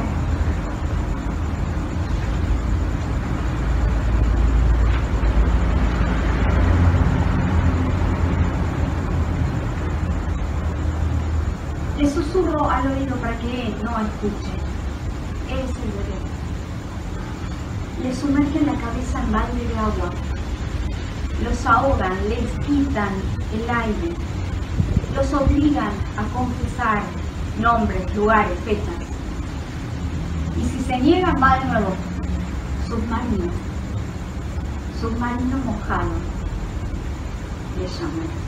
Le susurro al oído para que él no escuche. Él es el bebé. Le sumergen la cabeza en balde de agua. Los ahogan, les quitan el aire. Los obligan a confesar nombres, lugares, fechas. Y si se niegan, va de nuevo. Submarino. Submarino mojado. Le llaman.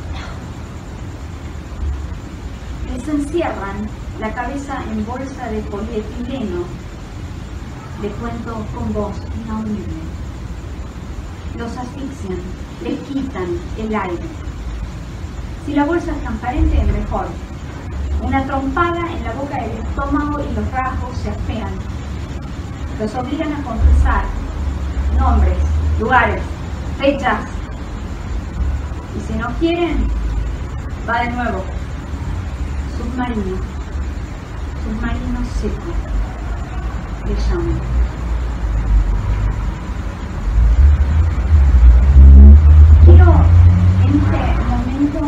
Les encierran la cabeza en bolsa de polietileno. Le cuento con voz inaudible. Los asfixian, les quitan el aire. Si la bolsa es transparente, es mejor. Una trompada en la boca del estómago y los rasgos se afean. Los obligan a confesar nombres, lugares, fechas. Y si no quieren, va de nuevo. Submarino. Submarino seco. Le llaman. Quiero en este momento,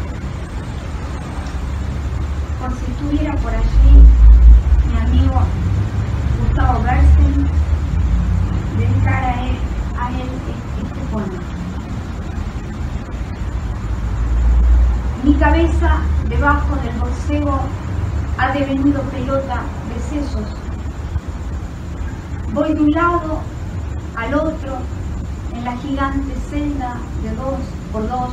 por si estuviera por allí mi amigo Gustavo Bernstein, dedicar a él este poema. Mi cabeza debajo del borcego ha devenido pelota de sesos. Voy de un lado al otro en la gigante celda de 2 por 2.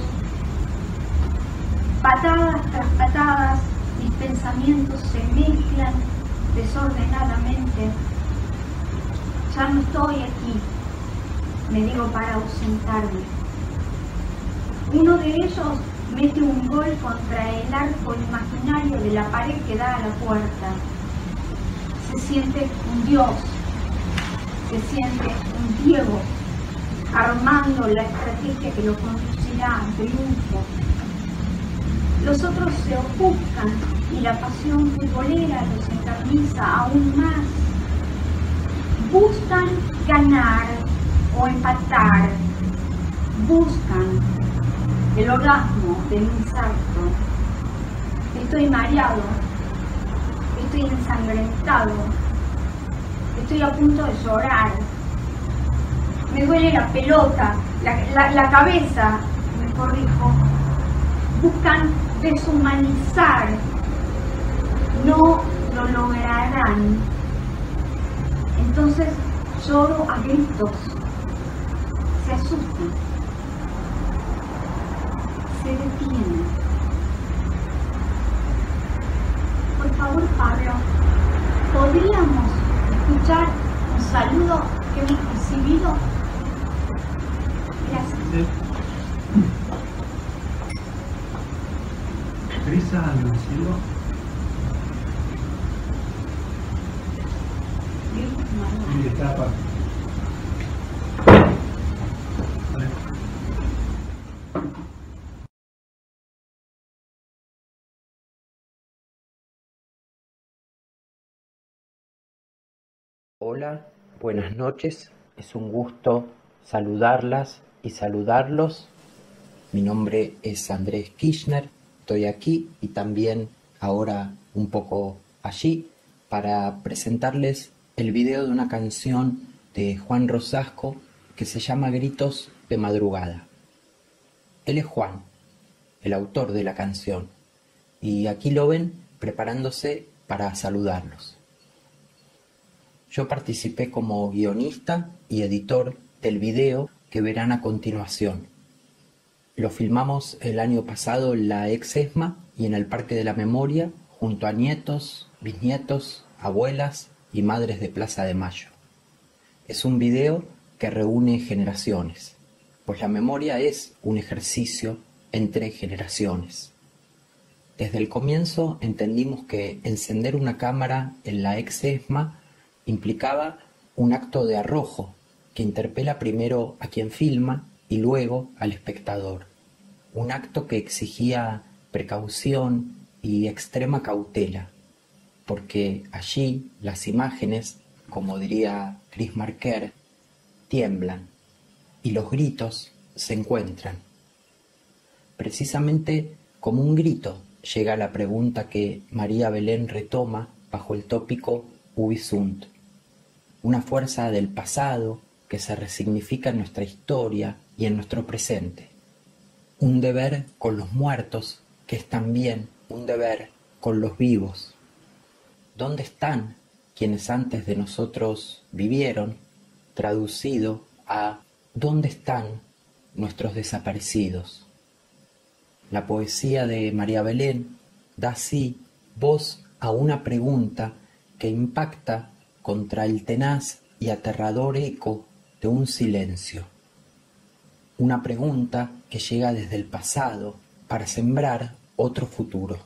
Patadas tras patadas, mis pensamientos se mezclan desordenadamente. Ya no estoy aquí, me digo para ausentarme. Uno de ellos mete un gol contra el arco imaginario de la pared que da a la puerta. Se siente un dios, se siente un Diego, armando la estrategia que lo conducirá al triunfo. Los otros se ofuscan y la pasión futbolera los encarniza aún más. Buscan ganar, o empatar buscan el orgasmo del infarto. Estoy mareado, estoy ensangrentado, estoy a punto de llorar, me duele la pelota, la cabeza, me corrijo. Buscan deshumanizar, no lo lograrán. Entonces lloro a gritos, se asustan, se detienen. Por favor, Pablo, ¿podríamos escuchar un saludo que hemos recibido? Gracias. Sí. Teresa, ¿lo y está aparte. Vale. Hola, buenas noches. Es un gusto saludarlas y saludarlos. Mi nombre es Andrés Kirchner. Estoy aquí y también ahora un poco allí para presentarles el video de una canción de Juan Rosasco que se llama Gritos de Madrugada. Él es Juan, el autor de la canción, y aquí lo ven preparándose para saludarlos. Yo participé como guionista y editor del video que verán a continuación. Lo filmamos el año pasado en la ex-ESMA y en el Parque de la Memoria junto a nietos, bisnietos, abuelas y madres de Plaza de Mayo. Es un video que reúne generaciones, pues la memoria es un ejercicio entre generaciones. Desde el comienzo entendimos que encender una cámara en la ex-ESMA implicaba un acto de arrojo que interpela primero a quien filma y luego al espectador. Un acto que exigía precaución y extrema cautela, porque allí las imágenes, como diría Chris Marker, tiemblan y los gritos se encuentran. Precisamente como un grito llega la pregunta que María Belén retoma bajo el tópico Ubi sunt, una fuerza del pasado que se resignifica en nuestra historia y en nuestro presente. Un deber con los muertos que es también un deber con los vivos. ¿Dónde están quienes antes de nosotros vivieron? Traducido a ¿dónde están nuestros desaparecidos? La poesía de María Belén da así voz a una pregunta que impacta contra el tenaz y aterrador eco de un silencio. Una pregunta que llega desde el pasado para sembrar otro futuro.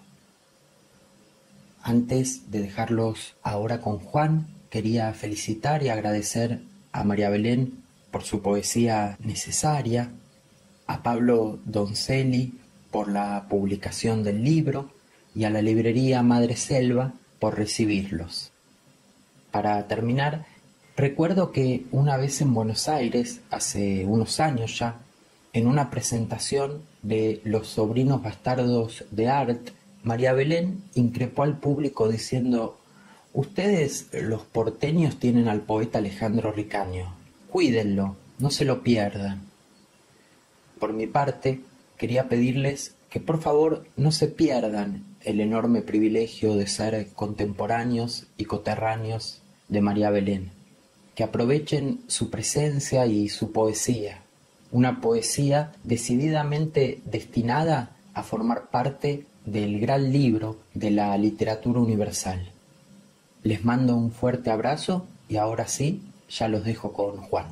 Antes de dejarlos ahora con Juan, quería felicitar y agradecer a María Belén por su poesía necesaria, a Pablo Donzelli por la publicación del libro y a la librería Madre Selva por recibirlos. Para terminar, recuerdo que una vez en Buenos Aires, hace unos años ya, en una presentación de Los sobrinos bastardos de Art, María Belén increpó al público diciendo: ustedes los porteños tienen al poeta Alejandro Ricaño, cuídenlo, no se lo pierdan. Por mi parte, quería pedirles que por favor no se pierdan el enorme privilegio de ser contemporáneos y coterráneos de María Belén, que aprovechen su presencia y su poesía, una poesía decididamente destinada a formar parte del gran libro de la literatura universal. Les mando un fuerte abrazo y ahora sí, ya los dejo con Juan.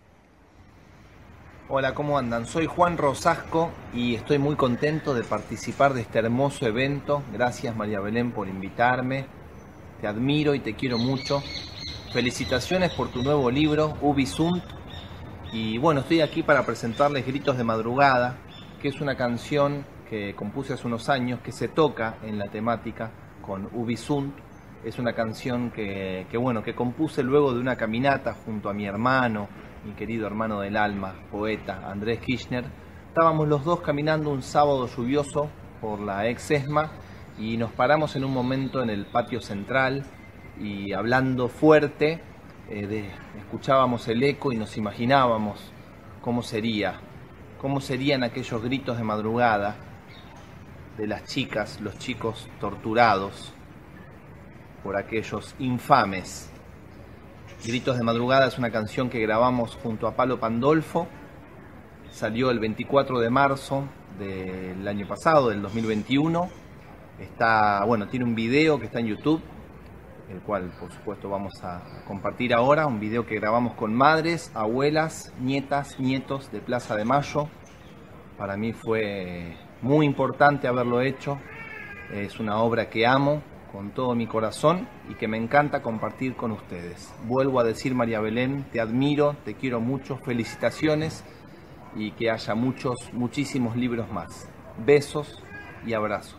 Hola, ¿cómo andan? Soy Juan Rosasco y estoy muy contento de participar de este hermoso evento. Gracias, María Belén, por invitarme. Te admiro y te quiero mucho. Felicitaciones por tu nuevo libro, Ubi sunt. Y bueno, estoy aquí para presentarles Gritos de Madrugada, que es una canción que compuse hace unos años, que se toca en la temática con Ubi sunt. Es una canción que compuse luego de una caminata junto a mi hermano mi querido hermano del alma, poeta Andrés Kirchner. Estábamos los dos caminando un sábado lluvioso por la ex ESMA y nos paramos en un momento en el patio central y hablando fuerte, escuchábamos el eco y nos imaginábamos cómo serían aquellos gritos de madrugada de las chicas, los chicos torturados por aquellos infames. Gritos de madrugada es una canción que grabamos junto a Palo Pandolfo. Salió el 24 de marzo del año pasado, del 2021. Tiene un video que está en YouTube, el cual por supuesto vamos a compartir ahora. Un video que grabamos con madres, abuelas, nietas, nietos de Plaza de Mayo. Para mí fue muy importante haberlo hecho. Es una obra que amo con todo mi corazón y que me encanta compartir con ustedes. Vuelvo a decir, María Belén, te admiro, te quiero mucho, felicitaciones y que haya muchísimos libros más. Besos y abrazos.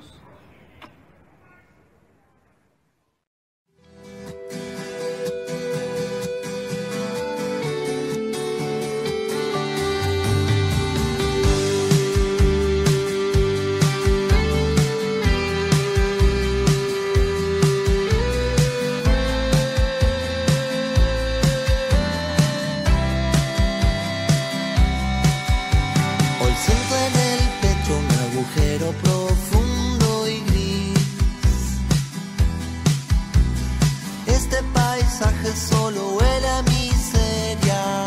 Profundo y gris, este paisaje solo huele a miseria.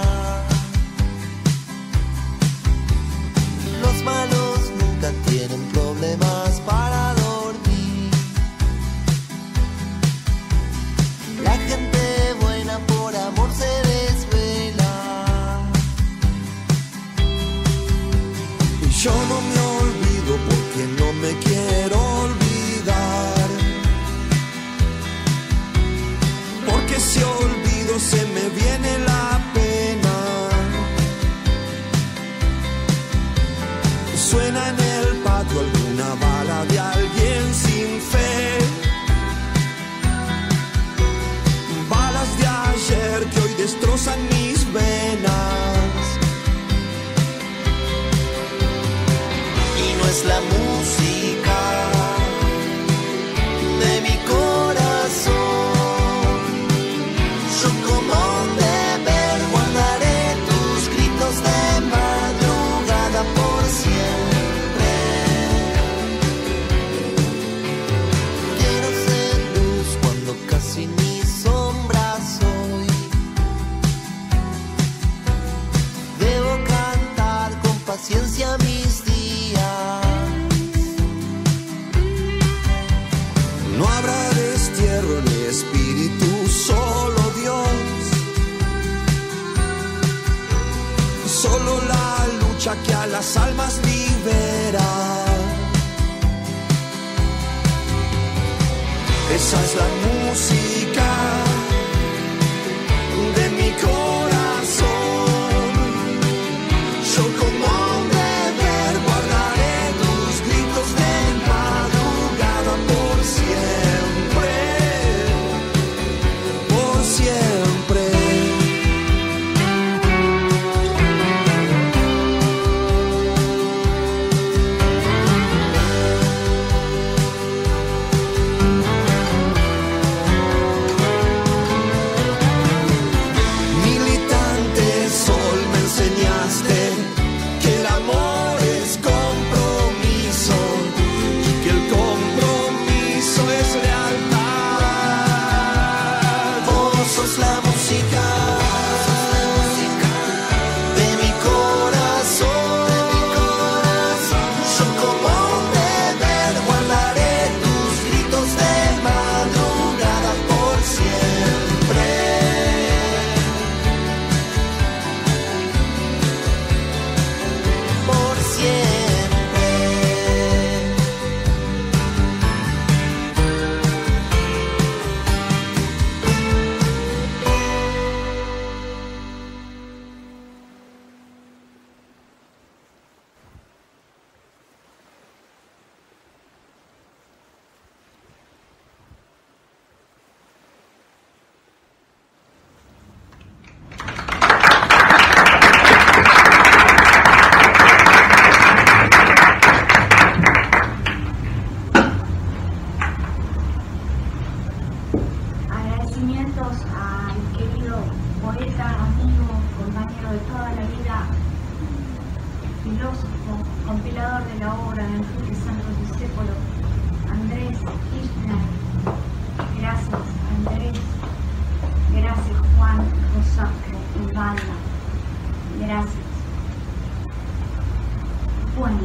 Los malos nunca tienen problemas para dormir. La gente buena por amor se desvela. Y yo no me olvido porque no me quiero olvidar, porque si olvido se me viene la pena. Suena en el patio alguna bala de alguien sin fe, balas de ayer que hoy destrozan mis venas. No es la música de mi corazón. Yo como un deber guardaré tus gritos de madrugada por siempre. Quiero ser luz cuando casi ni sombra soy. Debo cantar con paciencia mis días. No habrá destierro ni espíritu, solo Dios. Solo la lucha que a las almas libera. Esa es la música de mi corazón. Yo como amigo, compañero de toda la vida, filósofo, compilador de la obra de Enrique Santos Discépolo, Andrés Kirchner. Gracias, Andrés. Gracias, Juan Rosasco, Urbana. Gracias. Bueno.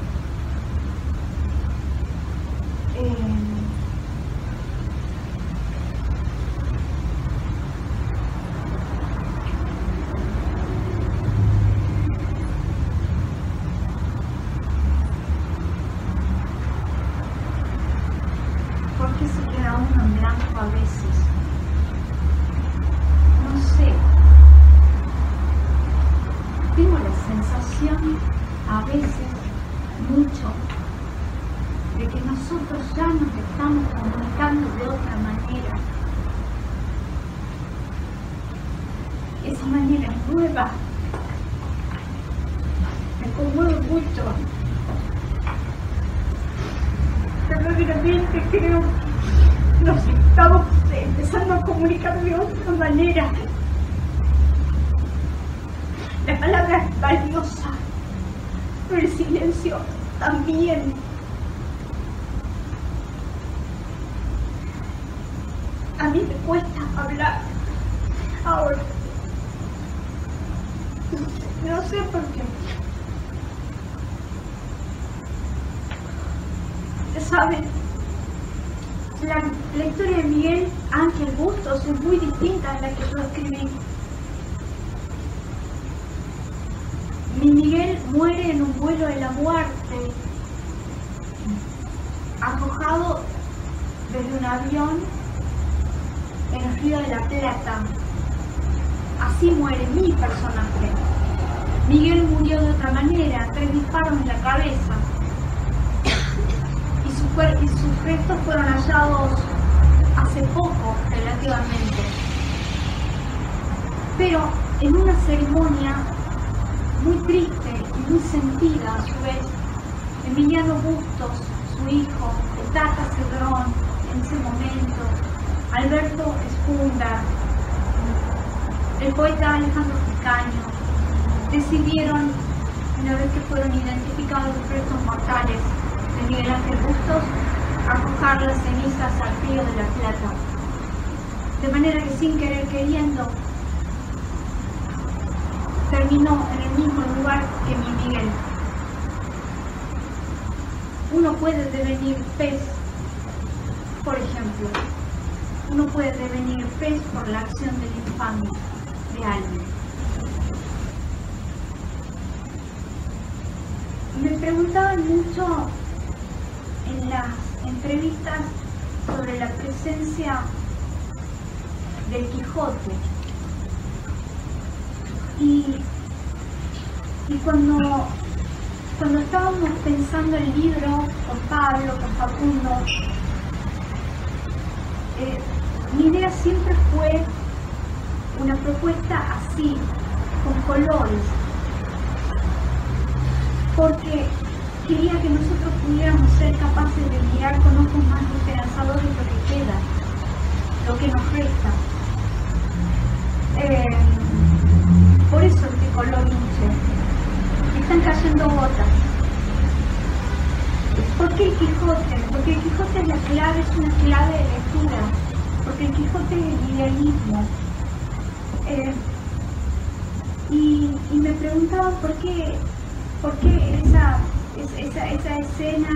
¿Por qué se queda uno en blanco a veces? No sé. Tengo la sensación, a veces, mucho, de que nosotros ya nos estamos comunicando de otra manera. Esa manera es nueva. Me conmueve mucho. Verdaderamente creo que nos estamos empezando a comunicar de otra manera. La palabra es valiosa, pero el silencio también. A mí me cuesta hablar ahora. No sé por qué. ¿Saben? La historia de Miguel Ángel Bustos es muy distinta a la que yo escribí. Mi Miguel muere en un vuelo de la muerte, arrojado desde un avión en el Río de la Plata. Así muere mi personaje. Miguel murió de otra manera, 3 disparos en la cabeza. Y sus restos fueron hallados hace poco, relativamente. Pero en una ceremonia muy triste y muy sentida a su vez, Emiliano Bustos, su hijo, el Tata Cedrón en ese momento, Alberto Spunda, el poeta Alejandro Picaño, decidieron, una vez que fueron identificados los restos mortales de Miguel Ángel Bustos, arrojar las cenizas al Río de la Plata. De manera que sin querer queriendo, terminó en el mismo lugar que mi Miguel. Uno puede devenir pez, por ejemplo. Uno puede devenir pez por la acción del infame de alguien. Me preguntaban mucho en las entrevistas sobre la presencia del Quijote. Y cuando estábamos pensando el libro con Pablo, con Facundo, mi idea siempre fue una propuesta así, con colores, porque quería que nosotros pudiéramos ser capaces de mirar con ojos más esperanzadores lo que queda, lo que nos resta. Por eso el tricolor luce. Están cayendo gotas. ¿Por qué el Quijote? Porque el Quijote es la clave, es una clave de lectura. Porque el Quijote es el idealismo. Y me preguntaban por qué esa escena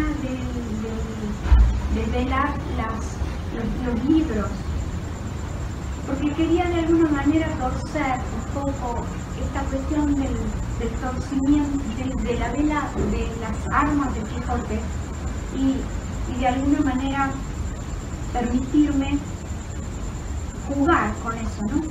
de velar los libros. Porque quería de alguna manera torcer un poco esta cuestión del torcimiento, de la vela de las armas del Quijote y de alguna manera permitirme jugar con eso, ¿no?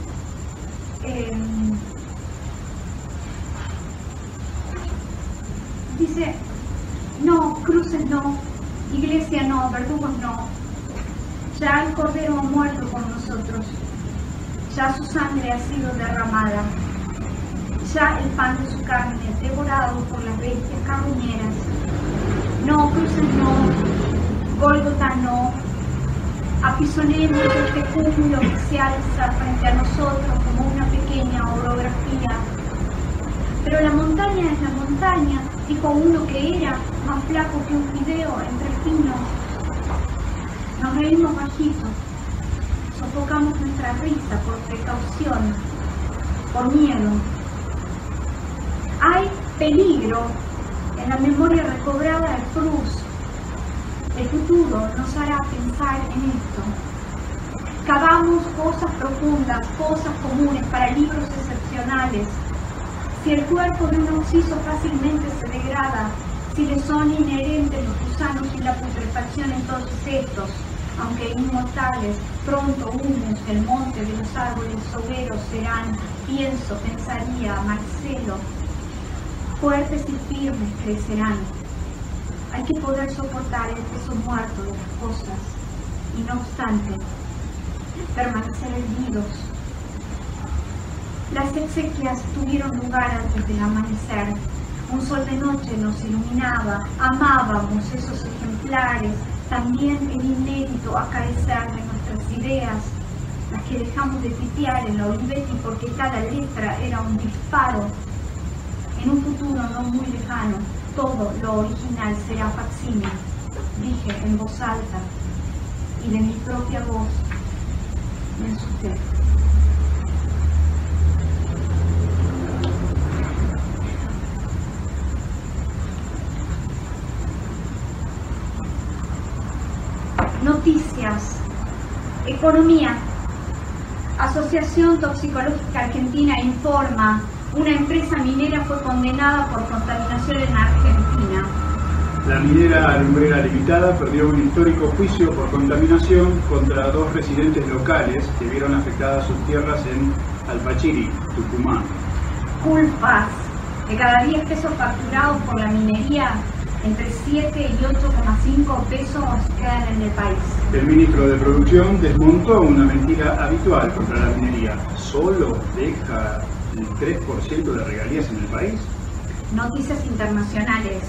Dice, no, cruces no, iglesia no, verdugos no. Ya el Cordero ha muerto con nosotros. Ya su sangre ha sido derramada, ya el pan de su carne devorado por las bestias carroñeras. No, cruces no, Gólgota no, apisonemos este cúmulo que se alza frente a nosotros como una pequeña orografía. Pero la montaña es la montaña, dijo uno que era más flaco que un fideo entre pinos. Nos reímos bajito, sofocamos nuestra risa por precaución, por miedo. Hay peligro en la memoria recobrada de Cruz. El futuro nos hará pensar en esto. Cavamos fosas profundas, fosas comunes para libros excepcionales. Si el cuerpo de un occiso fácilmente se degrada, si le son inherentes los gusanos y la putrefacción, entonces estos, aunque inmortales, pronto unos del monte de los árboles soberos serán, pensaría Marcelo, fuertes y firmes crecerán. Hay que poder soportar el peso muerto de las cosas y no obstante, permanecer erguidos. Las exequias tuvieron lugar antes del amanecer. Un sol de noche nos iluminaba, amábamos esos ejemplares, también el inédito acaecer de nuestras ideas, las que dejamos de tipear en la Olivetti porque cada letra era un disparo. En un futuro no muy lejano, todo lo original será facsímil, dije en voz alta, y de mi propia voz me asusté. Noticias. Economía. Asociación Toxicológica Argentina informa: una empresa minera fue condenada por contaminación en Argentina. La minera Alumbrera Limitada perdió un histórico juicio por contaminación contra 2 residentes locales que vieron afectadas sus tierras en Alpachiri, Tucumán. Culpas. De cada 10 pesos facturados por la minería, entre 7 y 8,5 pesos quedan en el país. El ministro de Producción desmontó una mentira habitual contra la minería. Solo deja el 3% de regalías en el país. Noticias internacionales.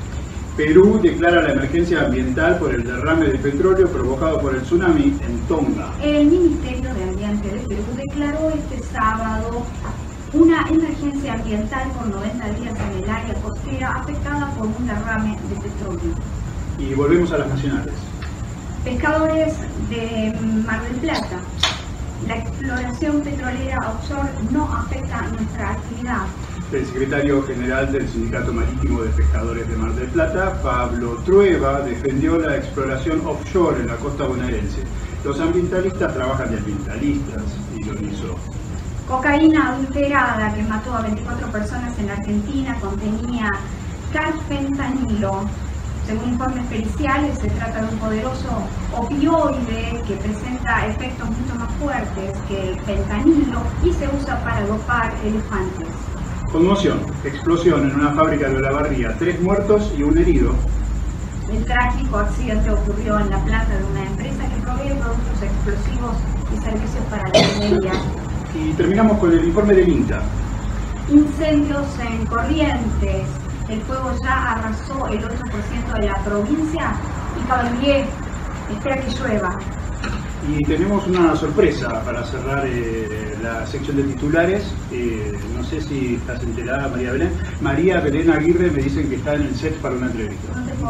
Perú declara la emergencia ambiental por el derrame de petróleo provocado por el tsunami en Tonga. El Ministerio de Ambiente de Perú declaró este sábado una emergencia ambiental por 90 días en el área costera afectada por un derrame de petróleo. Y volvemos a las nacionales. Pescadores de Mar del Plata. La exploración petrolera offshore no afecta a nuestra actividad. El secretario general del Sindicato Marítimo de Pescadores de Mar del Plata, Pablo Trueba, defendió la exploración offshore en la costa bonaerense. Los ambientalistas trabajan de ambientalistas, ironizó. Cocaína adulterada que mató a 24 personas en Argentina contenía carfentanilo. Según informes periciales, se trata de un poderoso opioide que presenta efectos mucho más fuertes que el fentanilo y se usa para dopar elefantes. Conmoción, explosión en una fábrica de Olavarría, 3 muertos y 1 herido. El trágico accidente ocurrió en la planta de una empresa que provee productos explosivos y servicios para la minería. Y terminamos con el informe del INTA. Incendios en Corrientes. El fuego ya arrasó el 8% de la provincia y Cavalier espera que llueva. Y tenemos una sorpresa para cerrar la sección de titulares. No sé si estás enterada, María Belén. María Belén Aguirre me dicen que está en el set para una entrevista. No te puedo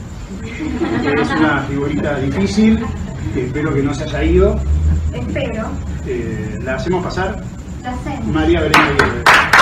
creer. Es una figurita difícil, que espero que no se haya ido. Espero. ¿La hacemos pasar? La hacemos. María Belén Aguirre.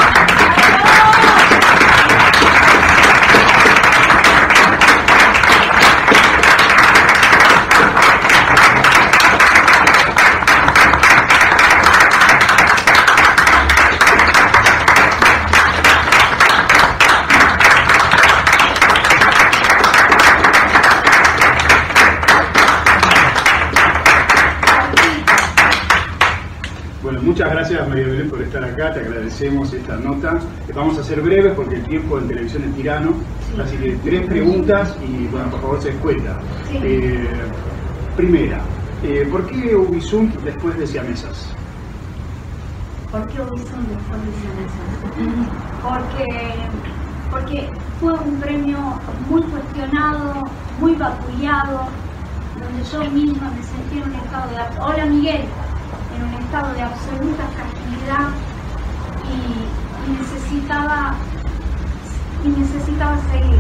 Muchas gracias, María Belén, por estar acá, te agradecemos esta nota. Vamos a ser breves porque el tiempo en televisión es tirano, sí. Así que 3 preguntas y, bueno, por favor se escueta. Sí. Primera, ¿por qué Ubizum después de Siamesas? ¿Por qué Ubizum después de Siamesas? Porque fue un premio muy cuestionado, muy vapuleado, donde yo misma me sentí en un estado de arte. Hola, Miguel. en un estado de absoluta fragilidad y necesitaba seguir.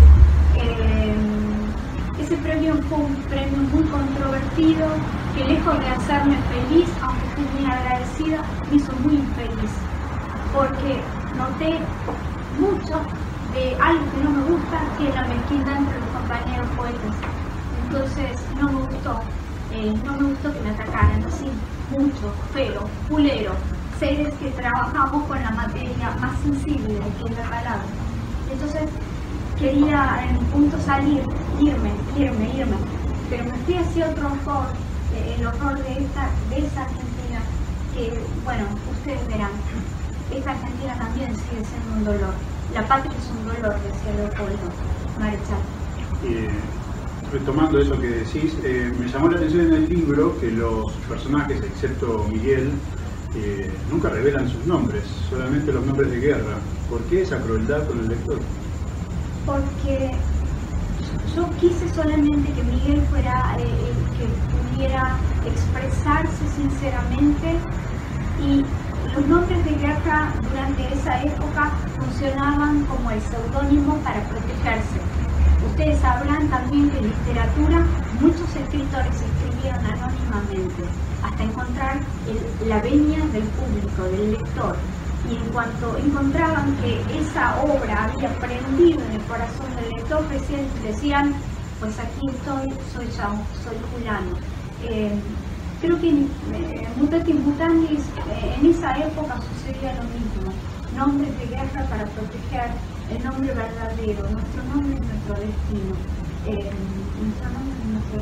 Ese premio fue un premio muy controvertido que, lejos de hacerme feliz, aunque estoy muy agradecida, me hizo muy infeliz porque noté mucho de algo que no me gusta, que es la mezquindad entre los compañeros poetas. Entonces no me gustó que me atacaran así, mucho, feo, culero, seres que trabajamos con la materia más sensible, que es la palabra. Entonces quería en un punto salir, irme, pero me fui hacia otro horror, el horror de esa Argentina, que bueno, ustedes verán, esta Argentina también sigue siendo un dolor. La patria es un dolor, decía Leopoldo Marechal. Retomando eso que decís, me llamó la atención en el libro que los personajes, excepto Miguel, nunca revelan sus nombres, solamente los nombres de guerra. ¿Por qué esa crueldad con el lector? Porque yo quise solamente que Miguel fuera que pudiera expresarse sinceramente, y los nombres de guerra durante esa época funcionaban como el seudónimo para protegerse. Ustedes sabrán también que en literatura muchos escritores escribieron anónimamente hasta encontrar la venia del público, del lector. Y en cuanto encontraban que esa obra había prendido en el corazón del lector, decían, pues aquí estoy, soy fulano. Creo que mutatis mutandis, en esa época sucedía lo mismo. Nombres de guerra para proteger el nombre verdadero. Nuestro nombre es nuestro destino. Nuestro nombre es nuestro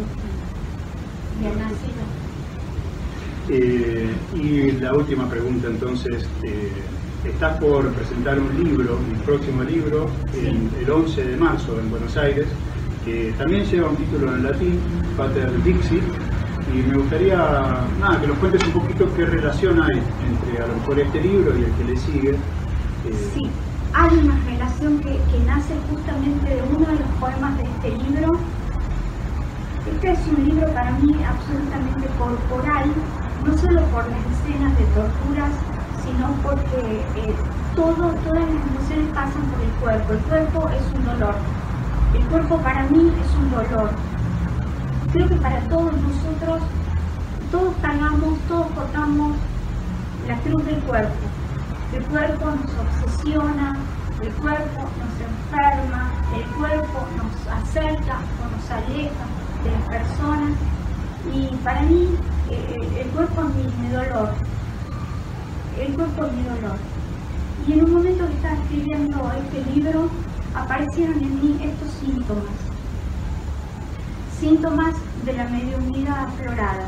destino. Bien nacido. Y la última pregunta entonces, estás por presentar un libro, mi próximo libro, Sí. el 11 de marzo en Buenos Aires, que también lleva un título en latín, Pater Dixit, y me gustaría que nos cuentes un poquito qué relación hay entre a lo mejor este libro y el que le sigue. Sí, hay una relación que nace justamente de uno de los poemas de este libro. Este es un libro para mí absolutamente corporal, no solo por las escenas de torturas, sino porque todas las emociones pasan por el cuerpo. El cuerpo es un dolor. El cuerpo para mí es un dolor. Creo que para todos nosotros, todos cargamos, todos portamos la cruz del cuerpo. El cuerpo nos obsesiona, el cuerpo nos enferma, el cuerpo nos acerca o nos aleja de las personas. Y para mí, el cuerpo es mi dolor. El cuerpo es mi dolor. Y en un momento que estaba escribiendo este libro, aparecieron en mí estos síntomas. Síntomas de la mediunidad aflorada.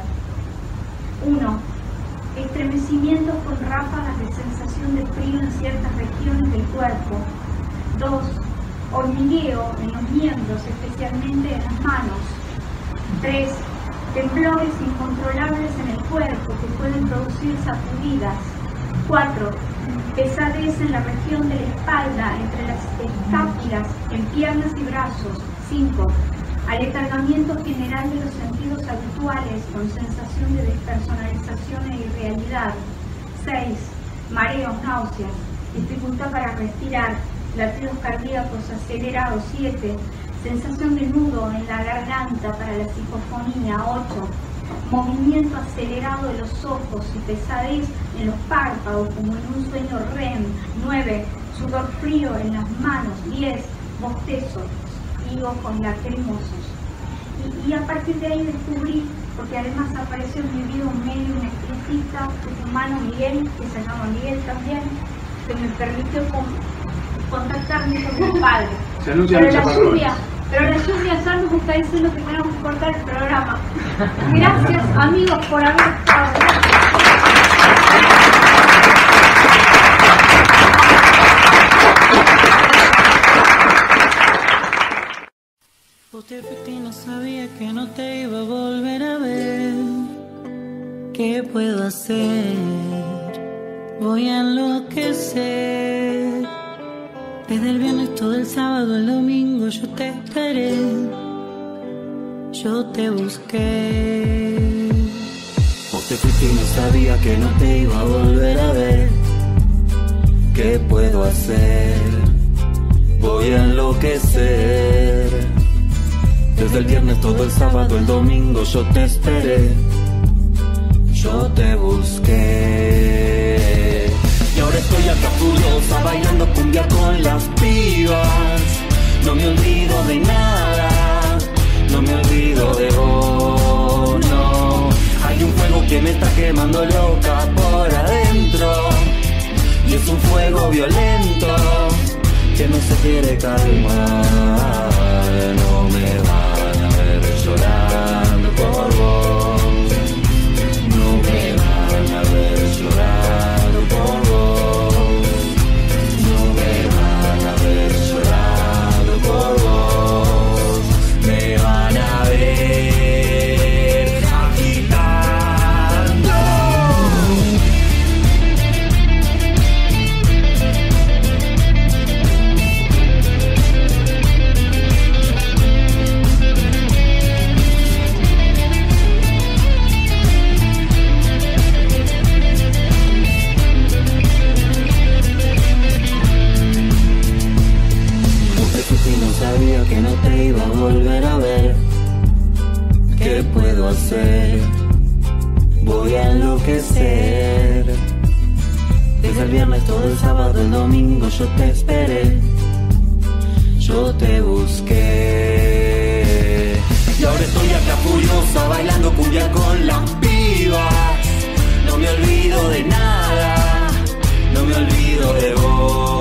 1. Estremecimientos con ráfagas de sensación de frío en ciertas regiones del cuerpo. 2. Hormigueo en los miembros, especialmente en las manos. 3. Temblores incontrolables en el cuerpo que pueden producir sacudidas. 4. Pesadez en la región de la espalda, entre las escápulas, en piernas y brazos. 5. Aletargamiento general de los sentidos habituales con sensación de despersonalización e irrealidad. 6. Mareos, náuseas, dificultad para respirar, latidos cardíacos acelerados. 7. Sensación de nudo en la garganta para la psicofonía. 8. Movimiento acelerado de los ojos y pesadez en los párpados como en un sueño REM. 9. Sudor frío en las manos. 10. Bostezo y ojos lacrimosos. Y a partir de ahí descubrí, porque además apareció en mi vida un medio, un espiritista humano, Miguel, que se llama Miguel también, que me permitió contactarme con mi padre. Se anuncia Pero la lluvia ya nos está diciendo que tenemos que cortar el programa. Gracias, amigos, por haber estado. Vos te fuiste y no sabía que no te iba a volver a ver. ¿Qué puedo hacer? Voy a enloquecer. Desde el viernes todo el sábado, el domingo yo te esperé. Yo te busqué. Vos te te fuiste y no sabía que no te iba a volver a ver. ¿Qué puedo hacer? Voy a enloquecer. Desde el viernes todo el sábado, el domingo yo te esperé. Yo te busqué. Y ahora estoy acá furiosa bailando cumbia con las pibas. No me olvido de nada, no me olvido de vos, no. Hay un fuego que me está quemando loca por adentro. Y es un fuego violento que no se quiere calmar. No me van a ver llorando por vos. No me van a ver llorando por vos. No me van a ver llorando por vos. Me van a ver agitando. Sabía que no te iba a volver a ver. ¿Qué puedo hacer? Voy a enloquecer. Desde el viernes todo el sábado, el domingo yo te esperé. Yo te busqué. Y ahora estoy acá furiosa bailando cumbia con las pibas. No me olvido de nada, no me olvido de vos.